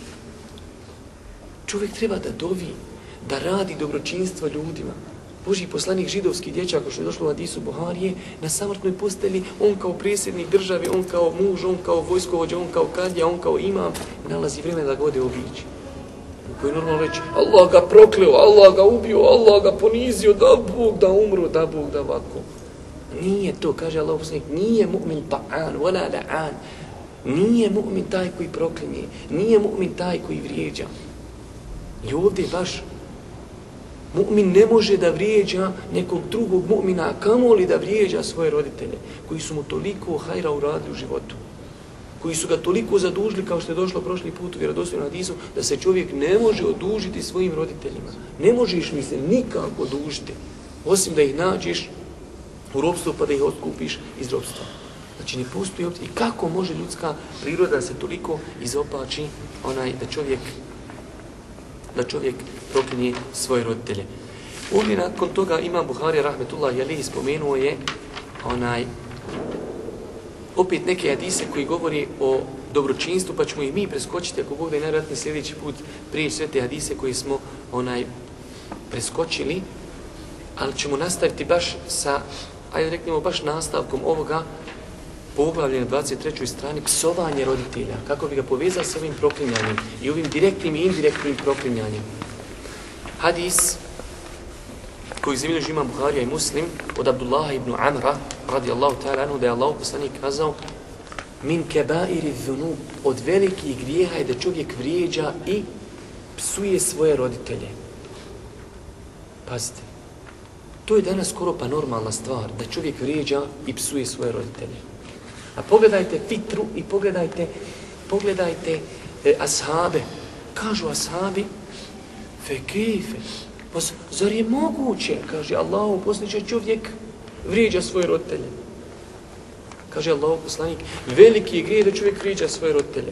Speaker 1: čovjek treba da dovi, da radi dobročinstvo ljudima. Božji poslanik židovski dječak, što je došlo u hadisu Buharije, na samrtnoj postelji, on kao predsjednik države, on kao muž, on kao vojskovođa, on kao kadija, on kao imam, nalazi vrijeme da ga ode obići. U kojoj normalno reći, Allah ga prokleo, Allah ga ubio, Allah ga ponizio, da Bog da umru, da Bog da ovako. Nije to, kaže Allah poslanik, nije mu'min ta'an, wala la'an. Nije mu'min taj koji proklinje, nije mu'min taj koji vrijeđa. I ovdje baš mu'min ne može da vrijeđa nekog drugog mu'mina, a kamoli da vrijeđa svoje roditelje, koji su mu toliko hajra uradili u životu, koji su ga toliko zadužili, kao što je došlo prošli put u vjerodostojnom hadisu, da se čovjek ne može odužiti svojim roditeljima. Ne možeš mi se nikako odužiti, osim da ih nađeš u ropstvu pa da ih otkupiš iz ropstva. Znači ne postoji opcija. I kako može ljudska priroda se toliko izopači onaj da čovjek da čovjek proklinje svoje roditelje. Ovdje nakon toga Imam Buharija rahmetullahi alejhi spomenuo je onaj opet neke hadise koji govori o dobročinstvu, pa ćemo ih mi preskočiti ako Bog da je najvjerojatnije sljedeći put prije sve te hadise koji smo onaj preskočili, ali ćemo nastaviti baš sa, ajde reknemo baš nastavkom ovoga poglavlje na dvadeset trećoj strani, psovanje roditelja, kako bi ga povezali sa ovim proklinjanjem i ovim direktnim i indirektnim proklinjanjem. Hadis koji zabilježi Imam Buharija i Muslim od Abdullaha ibn Amra radijallahu ta'ala anhu da je Allah poslanik kazao: min kebairi dhunub, od velikih grijeha je da čovjek vrijeđa i psuje svoje roditelje. Pazite, to je danas skoro pa normalna stvar, da čovjek vrijeđa i psuje svoje roditelje. A pogledajte fitru i pogledajte, pogledajte e, ashabe. Kažu ashabi, fe kejfe, pa zar je moguće, kaže Allahu poslaniče, čovjek vrijeđa svoje roditelje. Kaže Allahu poslanik, veliki je grijeh da čovjek vrijeđa svoje roditelje.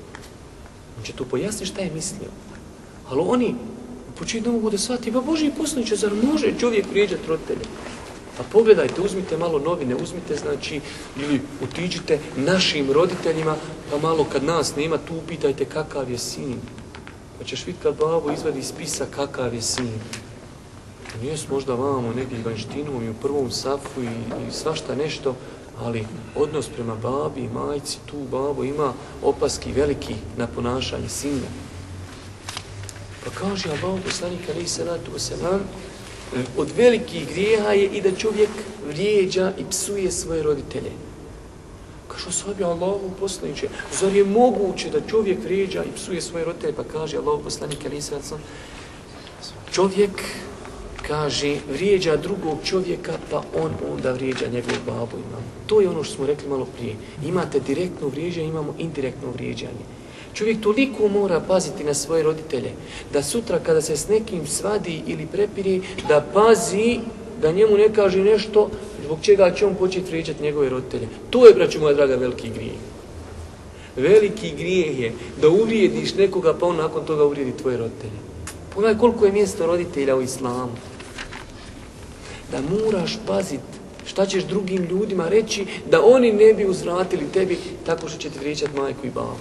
Speaker 1: On će to pojasniti šta je mislio. Ali oni u početku ne mogu da shvati, pa Božji poslaniče, zar može čovjek vrijeđati roditelje? A pogledajte, uzmite malo novine, uzmite, znači, ili otiđite našim roditeljima, pa malo kad nas nema, tu upitajte kakav je sin. Pa ćeš vidjeti kad babo izvadi iz spisa kakav je sin. Nijes možda vamo negdje i vanštinom i u prvom safu i, i svašta nešto, ali odnos prema babi i majci, tu babo ima opaski veliki na ponašanje sina. Pa kaže Allah poslanik alejhi salatu vesselam, Od velikih grijeha je i da čovjek vrijeđa i psuje svoje roditelje. Kažu sahabi, Allahu poslaniče, zar je moguće da čovjek vrijeđa i psuje svoje roditelje? Pa kaže Allahu poslanik, ali sad sam, čovjek, kaže, vrijeđa drugog čovjeka, pa on onda vrijeđa njegov babu i mamu. To je ono što smo rekli malo prije. Imate direktno vrijeđanje, imamo indirektno vrijeđanje. Čovjek toliko mora paziti na svoje roditelje, da sutra kada se s nekim svadi ili prepiri, da pazi, da njemu ne kaže nešto zbog čega će on početi vrijeđati njegove roditelje. To je, braćo moja draga, veliki grijeh. Veliki grijeh je da uvrijediš nekoga, pa on nakon toga uvrijedi tvoje roditelje. Pogledaj koliko je mjesto roditelja u islamu. Da moraš paziti šta ćeš drugim ljudima reći, da oni ne bi uzvratili tebi tako što će ti vrijeđati majku i babu.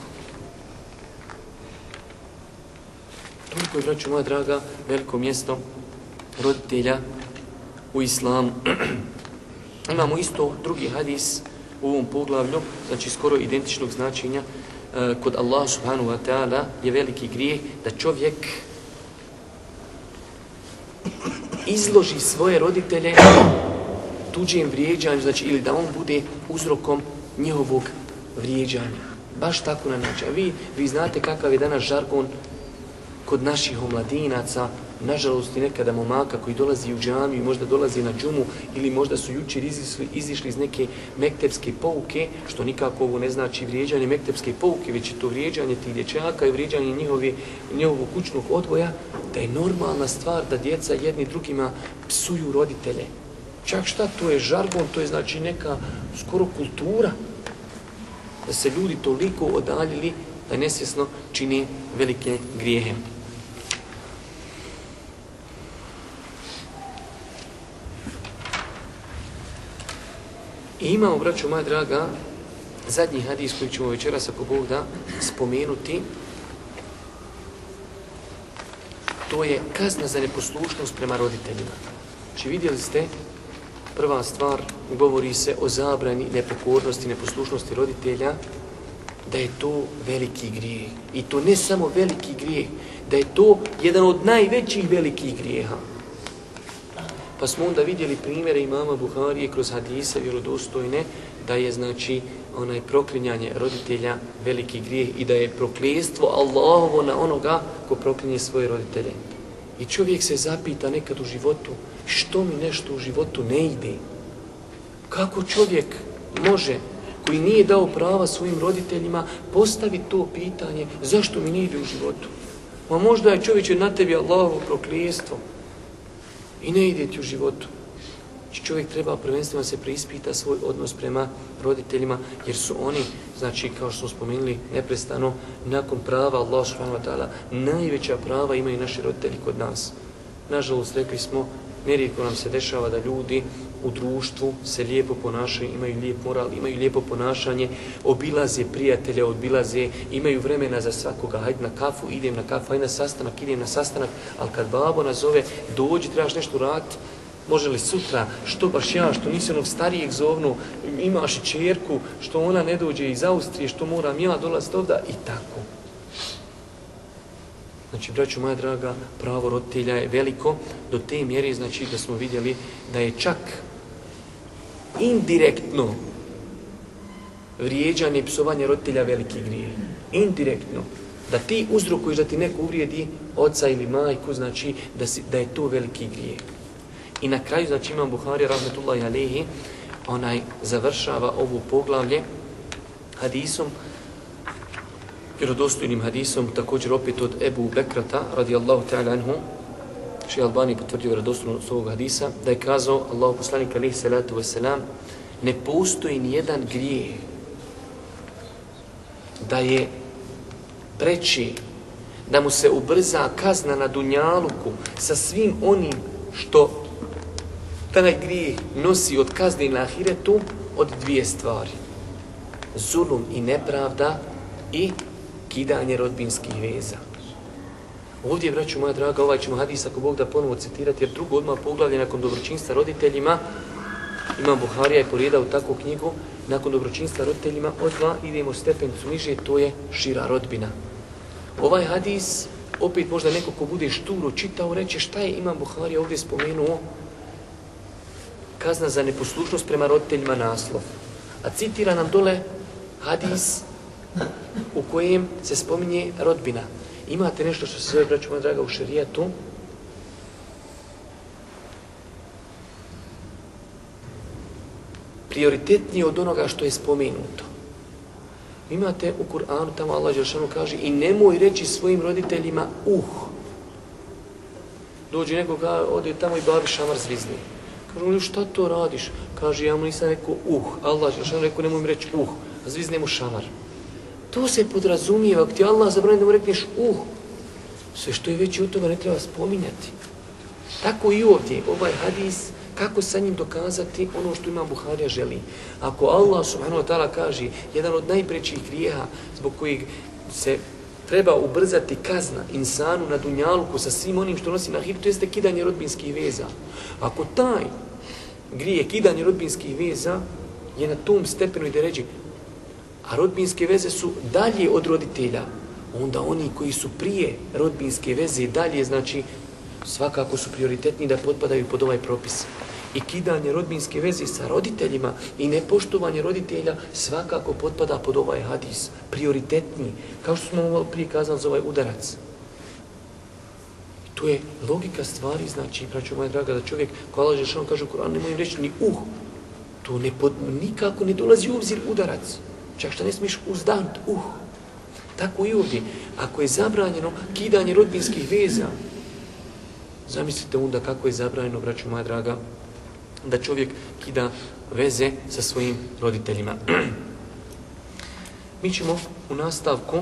Speaker 1: Toliko je, braćo moja draga, veliko mjesto roditelja u islamu. Imamo isto drugi hadis u ovom poglavlju, znači skoro identičnog značenja. E, kod Allah subhanahu wa ta'ala je veliki grijeh da čovjek izloži svoje roditelje tuđim vrijeđanju, znači ili da on bude uzrokom njihovog vrijeđanja. Baš tako na način. A vi, vi znate kakav je danas žargon kod naših omladinaca, nažalost i nekada momaka koji dolazi u džamiju, možda dolazi na džumu ili možda su jučer izišli, izišli iz neke mektepske pouke, što nikako ovo ne znači vrijeđanje mektepske pouke, već je to vrijeđanje tih dječaka i vrijeđanje njihove, njihovog kućnog odgoja, da je normalna stvar da djeca jedni drugima psuju roditelje. Čak šta, to je žargon, to je znači neka skoro kultura, da se ljudi toliko odaljili da nesvjesno čini velike grijehe. I imamo, braćo moja draga, zadnji hadis koji ćemo večeras, ako Bog da, spomenuti. To je kazna za neposlušnost prema roditeljima. Znači vidjeli ste, prva stvar, govori se o zabrani nepokornosti, neposlušnosti roditelja, da je to veliki grijeh. I to ne samo veliki grijeh, da je to jedan od najvećih velikih grijeha. Pa smo onda vidjeli primjere imama Buharije kroz hadise vjerodostojne, da je znači onaj proklinjanje roditelja veliki grijeh i da je prokletstvo Allahovo na onoga ko proklinje svoje roditelje. I čovjek se zapita nekad u životu, što mi nešto u životu ne ide? Kako čovjek može, koji nije dao prava svojim roditeljima, postaviti to pitanje, zašto mi ne ide u životu? Ma možda je čovječe na tebi Allahovo prokletstvo i ne ide ti u životu. Čovjek treba prvenstveno se preispita svoj odnos prema roditeljima, jer su oni, znači kao što smo spomenuli neprestano, nakon prava Allah subhanahu wa ta'ala, najveća prava imaju naši roditelji kod nas. Nažalost, rekli smo, nerijetko nam se dešava da ljudi u društvu se lijepo ponašaju, imaju lijep moral, imaju lijepo ponašanje, obilaze prijatelje, obilaze, imaju vremena za svakoga, hajde na kafu, idem na kafu, hajde na sastanak, idem na sastanak, ali kad babo nazove, dođi, trebaš nešto raditi, može li sutra, što baš ja, što nisi onog starijeg zovnu, imaš i čerku, što ona ne dođe iz Austrije, što moram ja dolaziti ovdje i tako. Znači, braćo moja draga, pravo roditelja je veliko do te mjere, znači da smo vidjeli da je čak indirektno vrijeđanje i psovanje roditelja veliki grijeh. Indirektno. Da ti uzrokuješ da ti neko uvrijedi oca ili majku, znači da, si, da je to veliki grijeh. I na kraju, znači imam Buharija rahmetullahi alejhi, onaj završava ovu poglavlje hadisom, vjerodostojnim hadisom, također opet od Ebu Bekrata, radijallahu ta'ala anhu, Šejh Albani potvrdio vjerodostojnost ovog hadisa, da je kazao Allahu poslanik alejhi salatu vesselam, ne postoji ni jedan grijeh da je preći, da mu se ubrza kazna na dunjaluku sa svim onim što taj grijeh nosi od kazne na ahiretu od dvije stvari. Zulum i nepravda i kidanje rodbinskih veza. Ovdje, braću moja draga, ovaj ćemo hadis ako Bog da ponovo citirati, jer drugo odmah poglavlje nakon dobročinstva roditeljima, Imam Buharija je poredao takvu knjigu, nakon dobročinstva roditeljima, odmah idemo stepencu niže, to je šira rodbina. Ovaj hadis opet možda neko ko bude šturo čitao, reće šta je Imam Buharija ovdje spomenuo kazna za neposlušnost prema roditeljima naslov. A citira nam dole hadis u kojem se spominje rodbina. Imate nešto što se zove, braćo moja draga, u šerijatu prioritetnije od onoga što je spomenuto. Imate u Kur'anu, tamo Allah dželešanu kaže i nemoj reći svojim roditeljima uh. Dođe neko, ode tamo i babi šamar zvizni. Kažu, šta to radiš? Kaže, ja mu nisam rekao uh. Allah dželešanu rekao, nemoj mi reći uh. A zvizne mu šamar. To se podrazumijeva, ako ti Allah zabrani da mu rekneš uh. Sve što je već u tome ne treba spominjati. Tako i ovdje, ovaj hadis, kako sa njim dokazati ono što Imam Buharija želi. Ako Allah subhanahu wa ta'ala kaže jedan od najprećih grijeha zbog kojeg se treba ubrzati kazna insanu na dunjaluku sa svim onim što nosi na ahiretu, to jeste kidanje rodbinskih veza. Ako taj grije kidanje rodbinskih veza je na tom stepenu i deređi, a rodbinske veze su dalje od roditelja, onda oni koji su prije rodbinske veze dalje, znači svakako su prioritetni da potpadaju pod ovaj propis. I kidanje rodbinske veze sa roditeljima i nepoštovanje roditelja svakako potpada pod ovaj hadis. Prioritetni, kao što smo malo prije kazali za ovaj udarac. I to je logika stvari, znači, braćo moja draga, da čovjek, ko Allah dželešanu kaže u Kur'anu, nemoj im reći ni uh. To ne pod, nikako ne dolazi u obzir udarac. Čak što ne smiješ uzdanut uh. Tako i ovdje. Ako je zabranjeno kidanje rodbinskih veza, zamislite onda kako je zabranjeno, braćo moja draga, da čovjek kida veze sa svojim roditeljima. Mi ćemo u nastavku,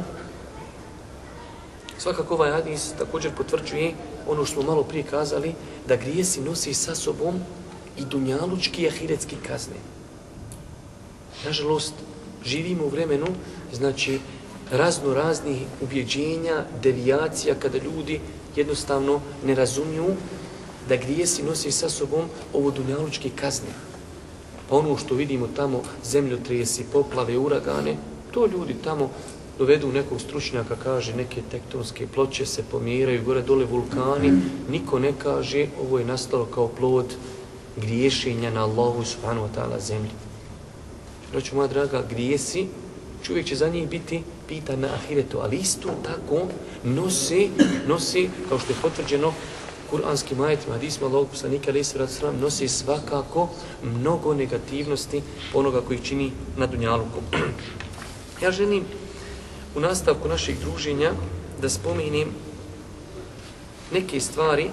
Speaker 1: svakako ovaj hadis također potvrđuje ono što smo malo prije kazali, da grijesi nosi sa sobom i dunjalučki i ahiretski kazne. Nažalost, živimo u vremenu, znači, razno raznih ubjeđenja, devijacija, kada ljudi jednostavno ne razumiju da grijesi nosi sa sobom ovo dunjalučke kazne. Pa ono što vidimo tamo, zemljotresi, poplave, uragane, to ljudi tamo dovedu nekog stručnjaka, kaže neke tektonske ploče se pomjeraju, gore dole vulkani, niko ne kaže ovo je nastalo kao plod griješenja na Allahu subhanahu wa ta'ala zemlji. Braćo moja draga, grijesi, čovjek će za njih biti pitan na ahiretu, ali isto tako nosi, nosi, kao što je potvrđeno kuranskim ajetima, hadisma Allahog poslanika alejhi selatu vesselam, nosi svakako mnogo negativnosti onoga koji čini na dunjaluku. Ja želim u nastavku našeg druženja da spomenem neke stvari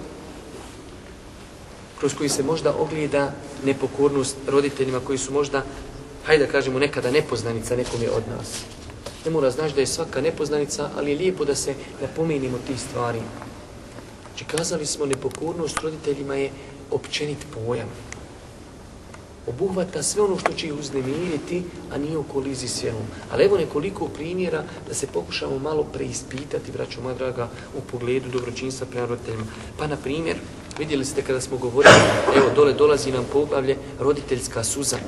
Speaker 1: kroz koji se možda ogleda nepokornost roditeljima koji su možda, hajde da kažemo, nekada nepoznanica nekome od nas. Ne mora znaći da je svaka nepoznanica, ali je lijepo da se napomenimo tih stvari. Znači, kazali smo, nepokornost roditeljima je općenit pojam. Obuhvata sve ono što će ih uznemiriti, a nije u koliziji s vjerom. Ali evo nekoliko primjera da se pokušamo malo preispitati, braćo moja draga, u pogledu dobročinstva prema roditeljima. Pa, na primjer, vidjeli ste kada smo govorili, evo, dole dolazi nam poglavlje roditeljska suza.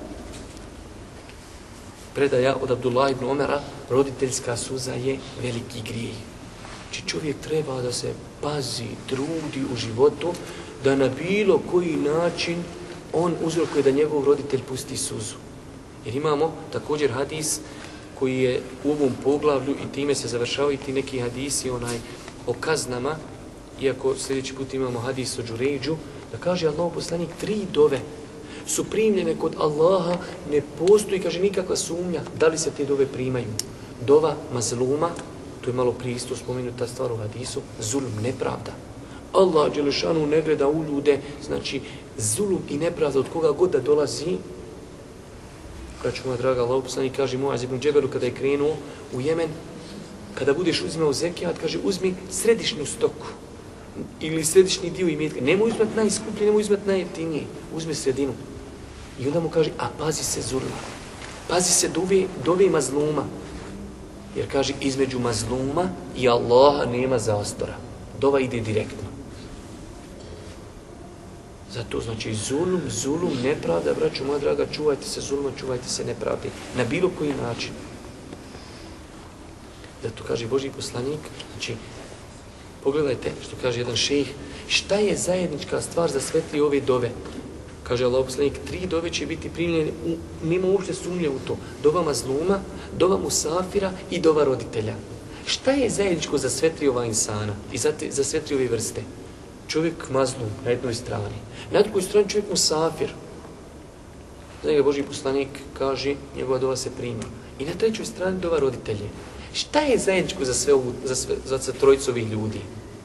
Speaker 1: Predaja od Abdullah ibn Omera, roditeljska suza je veliki grijeh. Znači čovjek treba da se pazi, trudi u životu, da na bilo koji način on uzrokuje da njegov roditelj pusti suzu. Jer imamo također hadis koji je u ovom poglavlju i time se završavaju ti neki hadisi onaj o kaznama, iako sljedeći put imamo hadis o Džurejdžu, da kaže Allah poslanik tri dove su primljene kod Allaha, ne postoji, kaže, nikakva sumnja da li se te dove primaju. Dova mazluma, to je malo prije isto spomenuta stvar u hadisu, zulum, nepravda. Allah dželešanu ne gleda u ljude, znači zulum i nepravda od koga god da dolazi. Braćo moja draga, Allah poslanik kaže Muaz ibn Džeberu kada je krenuo u Jemen, kada budeš uzimao zekijat, kaže uzmi središnju stoku ili središnji dio imetka. Nemoj uzmati najskuplje, nemoj uzmati najjeftinije, uzmi sredinu. I onda mu kaže, a pazi se zulma, pazi se dove, dove mazluma. Jer kaže, između mazluma i Allaha nema zastora. Dova ide direktno. Zato znači zulum, zulum, nepravda, braćo moja draga, čuvajte se zuluma, čuvajte se nepravde. Na bilo koji način. Zato kaže Božji poslanik, znači Pogledajte što kaže jedan šejh, šta je zajednička stvar za sve tri ove dove? Kaže Allah poslanik, tri dove će biti primljene, u, nema uopšte sumnje u to. Dova mazluma, dova musafira i dova roditelja. Šta je zajedničko za sve tri ova insana i za, te, za sve tri ove vrste? Čovjek mazlum na jednoj strani, na drugoj strani čovjek musafir. Znači ga Božji poslanik kaže, njegova dova se prima. I na trećoj strani dova roditelje. Šta je zajedničko za sve, ovu, za sve, za sve trojicu ovih ljudi?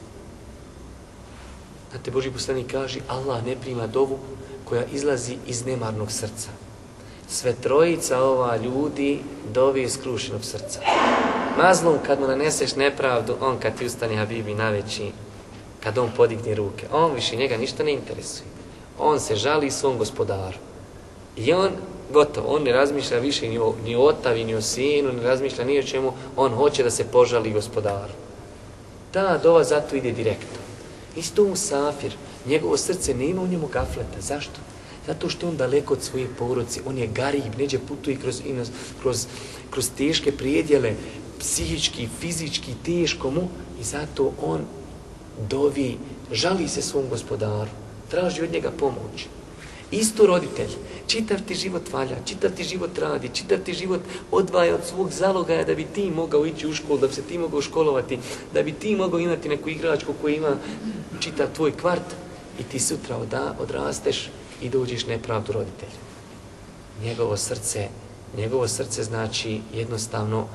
Speaker 1: Znate, Božji poslanik kaže, Allah ne prima dovu koja izlazi iz nemarnog srca. Sve trojica ova ljudi dovi iz skrušenog srca. Mazlum kad mu naneseš nepravdu, on kad ti ustane Habibi naveći, kad on podigne ruke, on više njega ništa ne interesuje. On se žali svom gospodaru. I on, gotovo, on ne razmišlja više ni o, ni o otavi, ni o sinu, ne razmišlja ni o čemu, on hoće da se požali gospodaru. Ta dova zato ide direktno. Isto musafir, njegovo srce nema u njemu gafleta. Zašto? Zato što je on daleko od svoje porodice, on je garib, neđe putuje kroz, kroz, kroz teške prijedjele, psihički, fizički, teško mu i zato on dovi, žali se svom gospodaru, traži od njega pomoć. Isto roditelj, čitav ti život valja, čitav ti život radi, čitav ti život odvaja od svog zalogaja da bi ti mogao ići u školu, da bi se ti mogao školovati, da bi ti mogao imati neku igračku koja ima čitav tvoj kvart i ti sutra oda, odrasteš i dođeš nepravdu roditelju. Njegovo srce, njegovo srce znači jednostavno,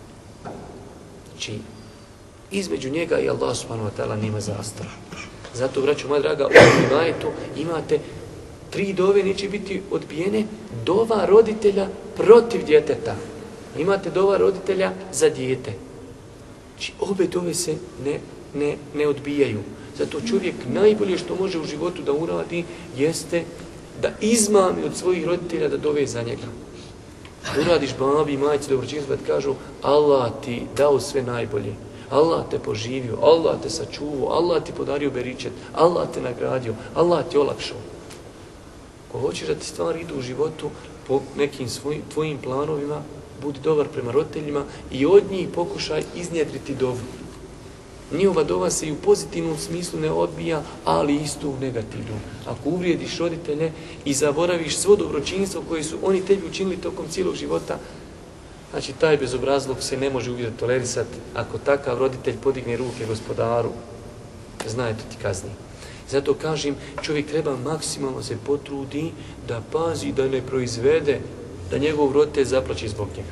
Speaker 1: znači između njega i Allah subhanahu wa ta'ala nema zastora. Zato, braćo moja draga, u rivajetu imate tri dove neće biti odbijene, dova roditelja protiv djeteta. Imate dova roditelja za dijete. Znači, obe dove se ne, ne, ne odbijaju. Zato čovjek najbolje što može u životu da uradi jeste da izmami od svojih roditelja da dove za njega. Da uradiš babi i majci dobročinstva da kažu Allah ti dao sve najbolje. Allah te poživio, Allah te sačuvao, Allah ti podario beričet, Allah te nagradio, Allah ti olakšao. Ko hoćeš da ti stvari idu u životu po nekim svojim, tvojim planovima, budi dobar prema roditeljima i od njih pokušaj iznjedriti dovu. Njihova dova se i u pozitivnom smislu ne odbija, ali isto u negativnom. Ako uvrijediš roditelje i zaboraviš svo dobročinstvo koje su oni tebi učinili tokom cijelog života, znači taj bezobrazluk se ne može uvijek tolerisati. Ako takav roditelj podigne ruke gospodaru, znaj to ti kazni. Zato kažem, čovjek treba maksimalno se potrudi da pazi, da ne proizvede, da njegov roditelj zaplaće zbog njega.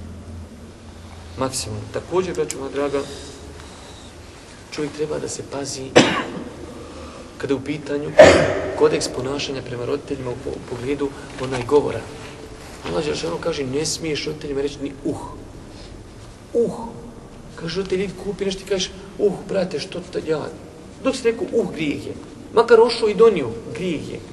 Speaker 1: Maksimalno. Također, braćo moja draga, čovjek treba da se pazi kada je u pitanju kodeks ponašanja prema roditeljima u pogledu onaj govora. Allah Đelešanu kaže, ne smiješ roditeljima reći ni uh. Uh. Kaže, roditelj, idi kupi nešto i kažeš, uh, brate, što to ja? Dok si rekao, uh, grijeh je. Makar ošao i donio, grijeh je.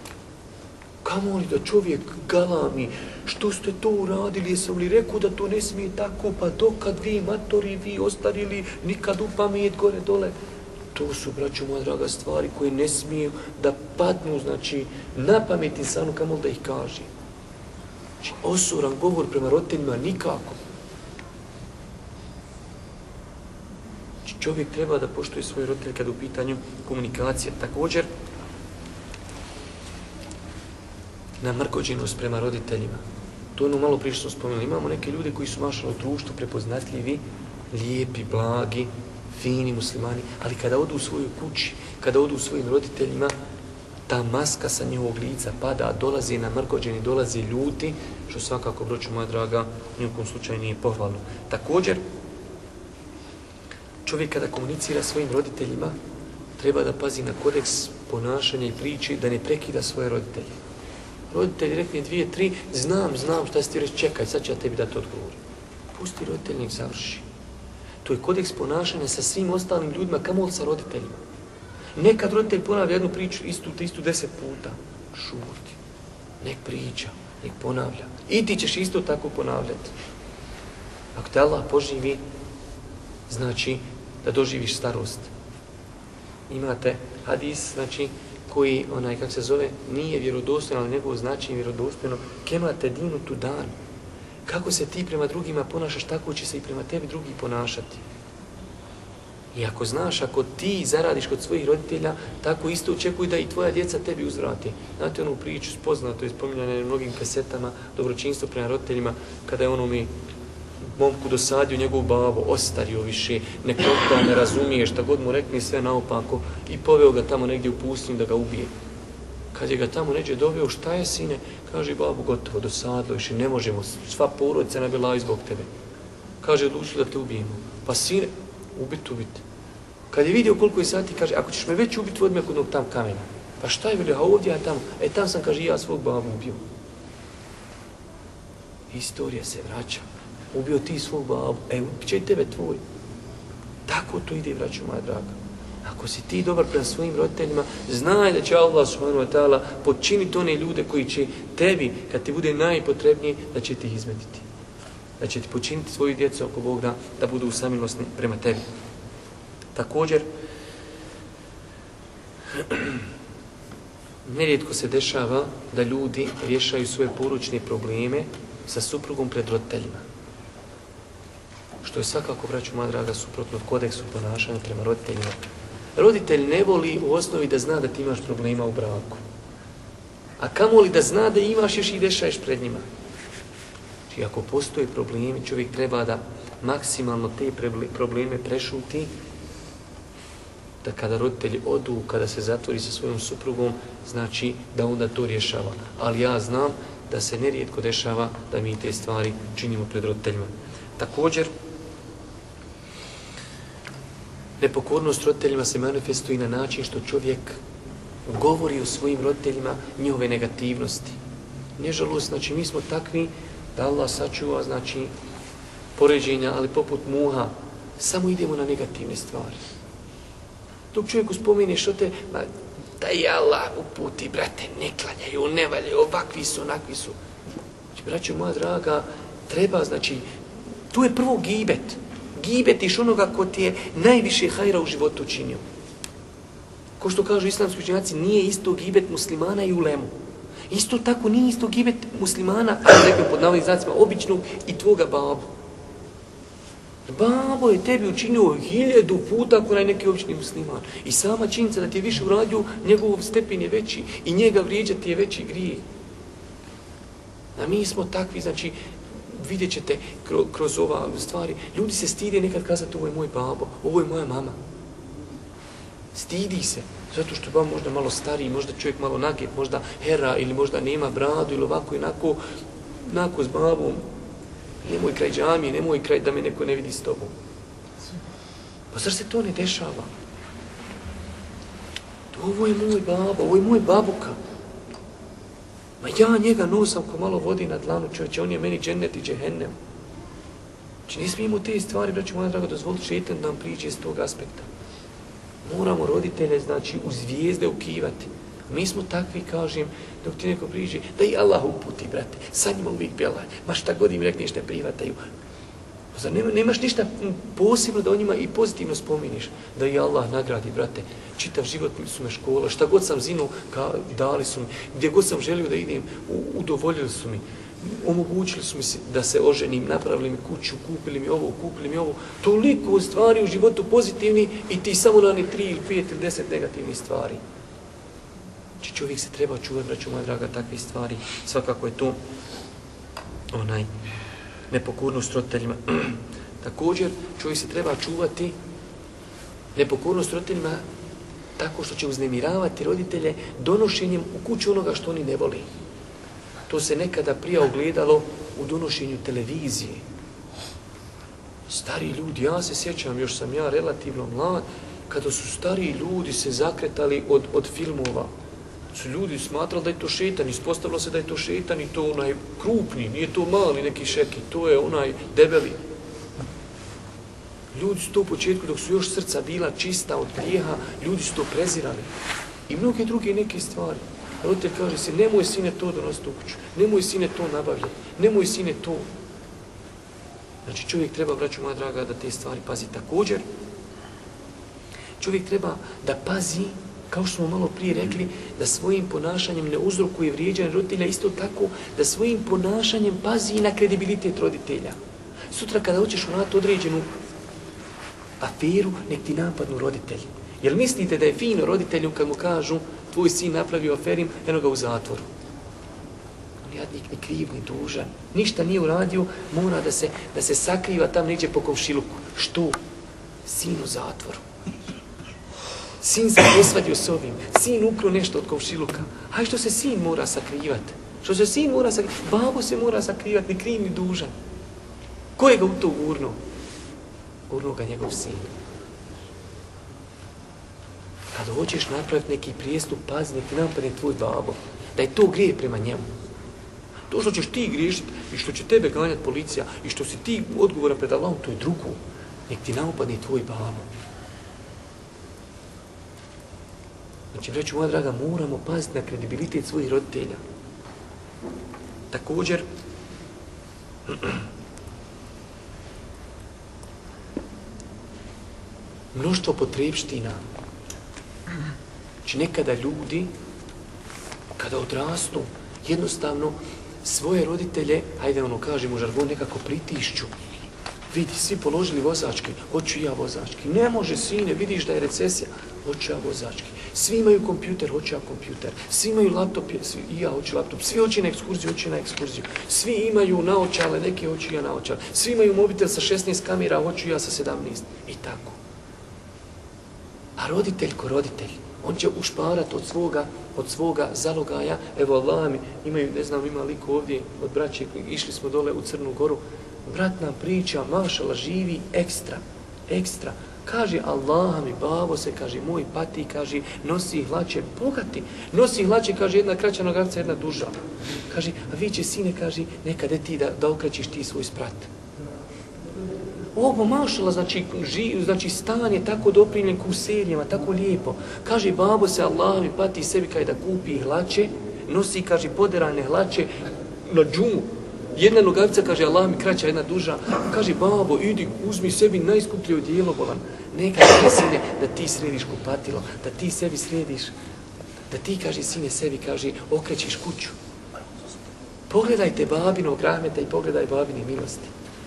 Speaker 1: Kamo li da čovjek galami, što ste to uradili, jesam li rekao da to ne smije tako, pa dokad vi matori, vi ostarili, nikad u pamet gore dole. To su, braćo moja draga, stvari koje ne smiju da padnu, znači, na pamet insanu, kamo li da ih kaže. Znači, osoran govor prema roditeljima nikako. Znači, čovjek treba da poštuje svoje roditelje kada u pitanju komunikacije. Također, namrgođenost prema roditeljima. To je ono malo prije što smo spomenuli. Imamo neke ljude koji su mašali u društvu prepoznatljivi, lijepi, blagi, fini muslimani, ali kada odu u svojoj kući, kada odu u svojim roditeljima, ta maska sa njihovog lica pada, dolazi namrgođeni, dolazi ljuti, što svakako, broću moja draga, nijekom slučaju nije pohvalno. Također, čovjek kada komunicira svojim roditeljima, treba da pazi na kodeks ponašanja i priči, da ne prekida svoje roditelje. Roditelj rekne dvije, tri, znam, znam šta si ti reći, čekaj, sad ću ja tebi dati odgovor. Pusti roditelj, nek završi. To je kodeks ponašanja sa svim ostalim ljudima, kamoli sa roditeljima. Nekad roditelj ponavlja jednu priču istu, istu deset puta. Šuti. Nek priča, nek ponavlja. I ti ćeš isto tako ponavljati. Ako te Allah poživi, znači da doživiš starost. Imate hadis, znači, koji, onaj, kako se zove, nije vjerodostojno, ali njegovo značenje vjerodostojno. Kemate dinu tu dan. Kako se ti prema drugima ponašaš, tako će se i prema tebi drugi ponašati. I ako znaš, ako ti zaradiš kod svojih roditelja, tako isto očekuj da i tvoja djeca tebi uzvrati. Znate onu priču spoznato je spominjana na mnogim kasetama, dobročinstvo prema roditeljima, kada je ono mi momku dosadio njegovu babu, ostario više, ne konta, ne razumije, šta god mu rekne sve naopako i poveo ga tamo negdje u pustinju da ga ubije. Kad je ga tamo neđe doveo, šta je sine? Kaže, babu, gotovo, dosadilo, više ne možemo, sva porodica nabila zbog tebe. Kaže, odlučili da te ubijemo. Pa sine, ubit, ubit. Kad je vidio koliko je sati, kaže, ako ćeš me već ubiti, vodi me kod tam kamena. Pa šta je bilo, a ovdje, a tamo? E, tam sam, kaže, ja svog babu ubio. Historija se vraća. Ubio ti svog babu, e, ubit će i tebe tvoj. Tako to ide, vraću moja draga. Ako si ti dobar prema svojim roditeljima, znaj da će Allah subhanahu wa ta'ala počiniti one ljude koji će tebi, kad ti bude najpotrebnije, da će ti ih izmetiti. Da će ti počiniti svoju djecu oko Boga da budu usamilosni prema tebi. Također, nerijetko se dešava da ljudi rješaju svoje poručne probleme sa suprugom pred roditeljima. Što je svakako, braću moja draga, suprotno kodeksu ponašanja prema roditeljima. Roditelj ne voli u osnovi da zna da ti imaš problema u braku. A kamoli da zna da imaš još i dešaješ pred njima. Znači, ako postoje problemi, čovjek treba da maksimalno te probleme prešuti, da kada roditelji odu, kada se zatvori sa svojom suprugom, znači da onda to rješava. Ali ja znam da se nerijetko dešava da mi te stvari činimo pred roditeljima. Također, nepokornost roditeljima se manifestuje na način što čovjek govori o svojim roditeljima njihove negativnosti. Nježalost, znači mi smo takvi da Allah sačuva, znači, poređenja, ali poput muha, samo idemo na negativne stvari. Dok čovjeku spomene što te, ma, da je Allah uputi, brate, ne klanjaju, ne valjaju, ovakvi su, onakvi su. Znači, braćo moja draga, treba, znači, tu je prvo gibet. Gibetiš onoga ko ti je najviše hajra u životu učinio. Ko što kažu islamski učenjaci, nije isto gibet muslimana i ulemu. Isto tako nije isto gibet muslimana, a rekao pod navodnim znacima, običnog i tvoga babu. Babo je tebi učinio hiljadu puta ako je neki obični musliman. I sama činjenica da ti je više uradio, njegov stepen je veći i njega vrijeđati je veći grije. A mi smo takvi, znači, vidjet ćete kroz, kroz ova stvari, ljudi se stide nekad kazati ovo je moj babo, ovo je moja mama. Stidi se, zato što je babo možda malo stariji, možda čovjek malo naget, možda hera ili možda nema bradu ili ovako i onako, onako s babom. Nemoj kraj džamije, nemoj kraj da me neko ne vidi s tobom. Pa zar se to ne dešava? Ovo je moj babo, ovo je moj babuka. Ma ja njega nosam ko malo vodi na dlanu, čovječe, on je meni džennet i džehennem. Znači, ne smijemo te stvari, braću moja draga, dozvoliti šetan da nam priđe iz tog aspekta. Moramo roditelje, znači, u zvijezde ukivati. Mi smo takvi, kažem, dok ti neko priđe, da i Allah uputi, brate, sa njima uvijek bjelaj, ma šta god im rekneš ne privataju. Zar nema, nemaš ništa posebno da o njima i pozitivno spominiš, da i Allah nagradi, brate, čitav život su me škola, šta god sam zinuo, dali su mi, gdje god sam želio da idem, u, udovoljili su mi, omogućili su mi da se oženim, napravili mi kuću, kupili mi ovo, kupili mi ovo, toliko stvari u životu pozitivni i ti samo na ne tri ili pet ili deset negativnih stvari. Znači čovjek se treba čuvati, braćo moja draga, takve stvari. Svakako je to onaj nepokornost roditeljima. Također čovjek se treba čuvati nepokornost roditeljima tako što će uznemiravati roditelje donošenjem u kuću onoga što oni ne voli. To se nekada prije ogledalo u donošenju televizije. Stari ljudi, ja se sjećam, još sam ja relativno mlad, kada su stariji ljudi se zakretali od, od filmova. Su ljudi smatrali da je to šetan, ispostavilo se da je to šetan i to onaj krupni, nije to mali neki šeki, to je onaj debeli. Ljudi su to u početku, dok su još srca bila čista od grijeha, ljudi su to prezirali. I mnoge druge neke stvari. Roditelj kaže se, nemoj sine to donositi u kuću, nemoj sine to nabavljati, nemoj sine to. Znači čovjek treba, braćo moja draga, da te stvari pazi. Također, čovjek treba da pazi, kao što smo malo prije rekli, da svojim ponašanjem ne uzrokuje vrijeđanje roditelja, isto tako da svojim ponašanjem pazi i na kredibilitet roditelja. Sutra kada hoćeš uraditi određenu aferu, nek ti napadnu roditelji. Jel mislite da je fino roditelju kad mu kažu tvoj sin napravio aferim, eno ga u zatvoru? On jadnik ni kriv, ni dužan. Ništa nije uradio, mora da se, da se sakriva tam neđe po komšiluku. Što? Sin u zatvoru. Sin se posvadio s ovim. Sin ukro nešto od komšiluka. A što se sin mora sakrivati? Što se sin mora sakrivati? Babo se mora sakrivati, ni kriv, ni dužan. Ko je ga u to urnuo? Urnuo ga njegov sin. Kada hoćeš napraviti neki prijestup, pazi, nek ti napadne tvoj babo. Da je to grije prema njemu. To što ćeš ti griješiti i što će tebe ganjati policija i što si ti odgovoran pred Allahom, to je drugo. Nek ti napadne tvoj babo. Znači, braćo moja draga, moramo paziti na kredibilitet svojih roditelja. Također, mnoštvo potrebština. Znači, nekada ljudi, kada odrastu, jednostavno svoje roditelje, hajde ono kažemo u žargonu, nekako pritišću. Vidi, svi položili vozački, hoću ja vozački. Ne može, sine, vidiš da je recesija, hoću ja vozački. Svi imaju kompjuter, hoću ja kompjuter. Svi imaju laptop, svi, i ja hoću laptop. Svi hoće na ekskurziju, hoću na ekskurziju. Svi imaju naočale, neki hoću ja naočale. Svi imaju mobitel sa šesnaest kamera, hoću ja sa sedamnaest. I tako. A roditelj ko roditelj, on će ušparati od svoga, od svoga zalogaja. Evo, Allah mi, imaju, ne znam, ima liko ovdje od braće, išli smo dole u Crnu Goru. Brat nam priča, mašala, živi ekstra, ekstra. Kaže, Allah mi, babo se, kaže, moj pati, kaže, nosi hlače, bogati. Nosi hlače, kaže, jedna kraća nogavca, jedna duža. Kaže, a vi će, sine, kaže, nekada ti da, da okrećiš ti svoj sprat. Ovo mašala, znači, ži, znači stan je tako doprimljen ku serijama, tako lijepo. Kaže, babo se, Allah mi, pati sebi, kaže, da kupi hlače, nosi, kaže, poderane hlače na džumu. Jedna nogavica, kaže, Allah mi kraća, jedna duža. Kaže, babo, idi, uzmi sebi najskuplje odijelo, bolan. Ne, kaže, sine, da ti središ kupatilo, da ti sebi središ, da ti, kaže, sine, sebi, kaže, okrećiš kuću. Pogledajte babinog rahmeta i pogledaj babine milosti.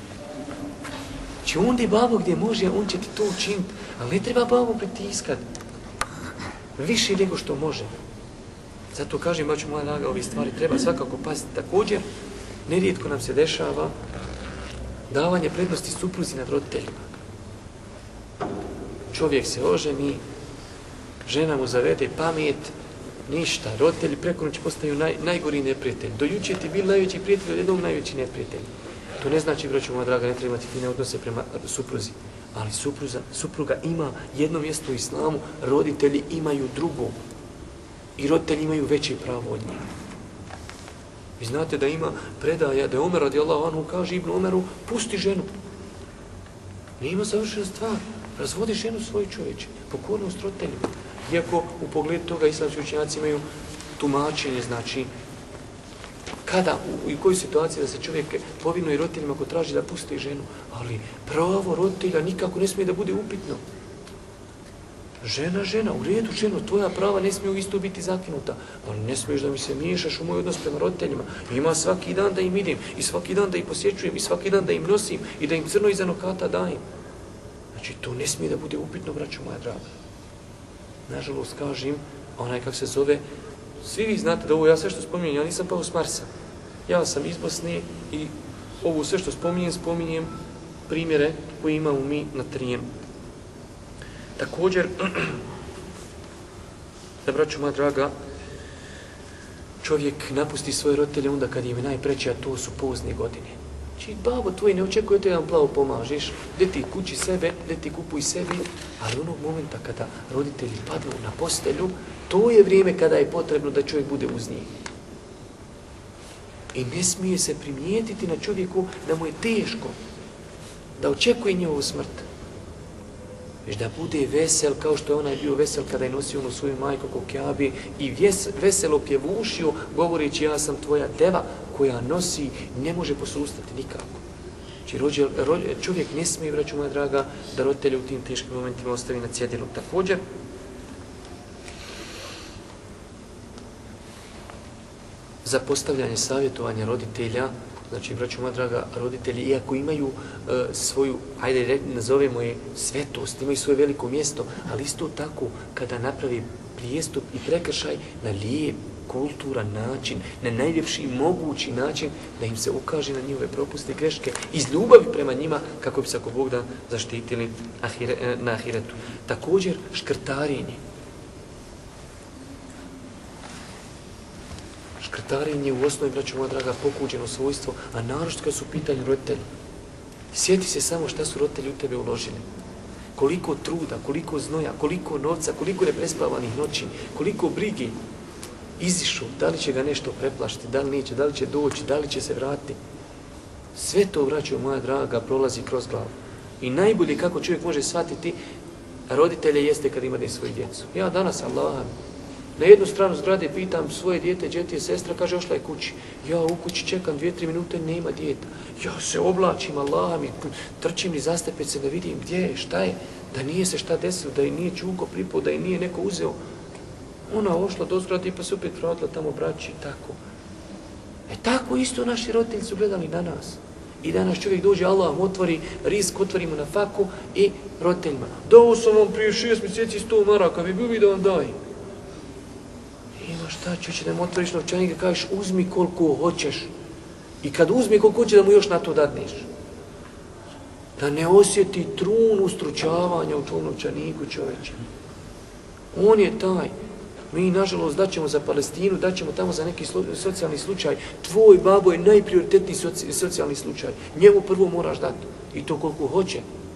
Speaker 1: Či onda i babo gdje može, on će ti to učiniti, ali ne treba babo pritiskati. Više nego što može. Zato kažem, baću moja draga, ove stvari treba svakako paziti. Također, nerijetko nam se dešava davanje prednosti supruzi nad roditeljima. Čovjek se oženi, žena mu zavede pamet, ništa. Roditelji preko noći postaju naj, najgori neprijatelj. Do juče ti bili najveći prijatelj, od jednog najveći neprijatelj. To ne znači, braćo moja draga, ne treba imati fine odnose prema supruzi. Ali supruza, supruga ima jedno mjesto u islamu, roditelji imaju drugo. I roditelji imaju veće pravo od njih. Vi znate da ima predaja, da je Omer radijallahu anhu kaže Ibn Omeru, pusti ženu. Nema savršena stvar. Razvodi ženu svoju čovječe. Pokornost roditeljima. Iako u pogledu toga islamski učenjaci imaju tumačenje, znači kada, u, u kojoj situaciji da se čovjek povinuje roditeljima ako traži da pusti ženu. Ali pravo roditelja nikako ne smije da bude upitno. Žena, žena, u redu ženo, tvoja prava ne smiju isto biti zakinuta. Ali ne smiješ da mi se miješaš u moj odnos prema roditeljima. Ima svaki dan da im idem, i svaki dan da ih posjećujem, i svaki dan da im nosim, i da im crno iza nokata dajem. Znači, to ne smije da bude upitno, braćo moja draga. Nažalost, kažem, onaj kak se zove, svi vi znate da ovo ja sve što spominjem, ja nisam pao s Marsa. Ja sam iz Bosne i ovo sve što spominjem, spominjem primjere koje imamo mi na terenu. Također, da, braćo moja draga, čovjek napusti svoje roditelje onda kad im je najpreće, a to su pozne godine. Znači, babo tvoj ne očekuje te da vam plavo pomažeš, gdje ti kući sebe, gdje ti kupuj sebi, ali onog momenta kada roditelji padnu na postelju, to je vrijeme kada je potrebno da čovjek bude uz njih. I ne smije se primijetiti na čovjeku da mu je teško, da očekuje njegovu smrt. Već da bude vesel kao što je onaj bio vesel kada je nosio onu svoju majku ko Kjabi i vjes, veselo pjevušio govoreći ja sam tvoja deva koja nosi, ne može posustati nikako. Znači rođe, rođe, čovjek ne smije, braćo moja draga, da roditelje u tim teškim momentima ostavi na cjedilu. Također, za postavljanje savjetovanja roditelja Znači, braćo moja draga, roditelji, iako imaju uh, svoju, hajde nazovemo je svetost, imaju svoje veliko mjesto, ali isto tako kada napravi prijestup i prekršaj na lijep, kulturan način, na najljepši mogući način, da im se ukaže na njihove propuste i greške iz ljubavi prema njima, kako bi se ako Bog da zaštitili ahire, na ahiretu. Također, škrtarenje. Škrtarenje u osnovi, braćo moja draga, pokuđeno svojstvo, a naročito kad su u pitanju roditelji. Sjeti se samo šta su roditelji u tebe uložili. Koliko truda, koliko znoja, koliko novca, koliko neprespavanih noći, koliko brigi izišu, da li će ga nešto preplašiti, da li neće, da li će doći, da li će se vratiti. Sve to, braćo moja draga, prolazi kroz glavu. I najbolje kako čovjek može shvatiti roditelje jeste kad ima svoju djecu. Ja danas, Allah, na jednu stranu zgrade pitam svoje dijete, gdje ti je sestra, kaže, ošla je kući. Ja u kući čekam dvije, tri minute, nema dijeta. Ja se oblačim, Allah mi, trčim iz zastepece da vidim gdje je, šta je, da nije se šta desilo, da je nije čuko pripao, da je nije neko uzeo. Ona ošla do zgrade pa se opet vratila tamo braći i tako. E tako isto naši roditelji su gledali na nas. I danas čovjek dođe, Allah mu otvori rizik, otvori mu na faku i roditeljima. Dao sam vam prije šest mjeseci sto maraka, bi bi da vam daj. Ima šta čući da mu otvoriš novčanik i kažeš uzmi koliko hoćeš. I kad uzmi koliko hoće da mu još na to dadneš. Da ne osjeti trun ustručavanja u tom novčaniku čovječe. On je taj. Mi, nažalost, daćemo za Palestinu, daćemo tamo za neki socijalni slučaj. Tvoj babo je najprioritetniji soci, socijalni slučaj. Njemu prvo moraš dati. I to koliko hoće.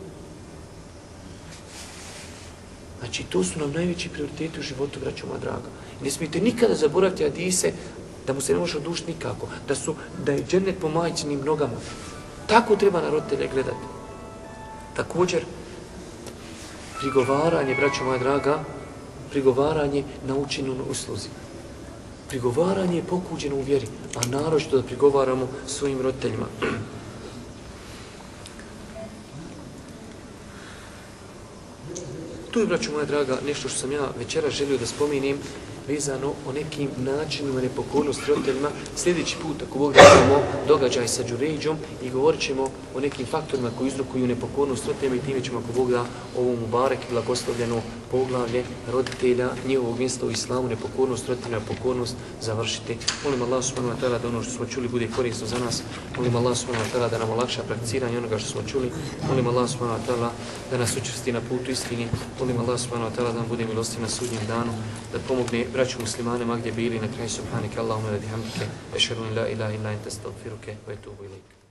Speaker 1: Znači, to su nam najveći prioriteti u životu, braćo moja draga. Ne smijete nikada zaboraviti hadise da mu se ne može odušiti nikako. Da, su, da je džennet po majčinim nogama. Tako treba na roditelje gledati. Također, prigovaranje, braćo moja draga, prigovaranje na učinjenoj usluzi. Prigovaranje je pokuđeno u vjeri, a naročito da prigovaramo svojim roditeljima. Tu je, braćo moja draga, nešto što sam ja večera želio da spomenem, vezano o nekim načinima nepokornosti roditeljima. Sljedeći put, ako Bog da, imamo događaj sa Đurejđom i govorit ćemo o nekim faktorima koji uzrokuju nepokornost roditeljima i time ćemo, ako Bog da, ovom mubarek i blagoslovljeno poglavlje roditelja, njihovog mjesta u islamu, nepokornost roditeljima, pokornost završiti. Molim Allah subhanahu wa ta'ala da ono što smo čuli bude korisno za nas. Molim Allah subhanahu wa ta'ala da nam olakša prakticiranje onoga što smo čuli. Molim Allah subhanahu wa ta'ala da nas učvrsti na putu istini. Molim Allah subhanahu wa ta'ala da nam bude milostiv na sudnjem danu, da pomogne braću muslimanima gdje bili na kraju subhanike Allahumma wa bihamdike, ešhedu an la ilaha illa ente, astaghfiruke wa etubu ilejk.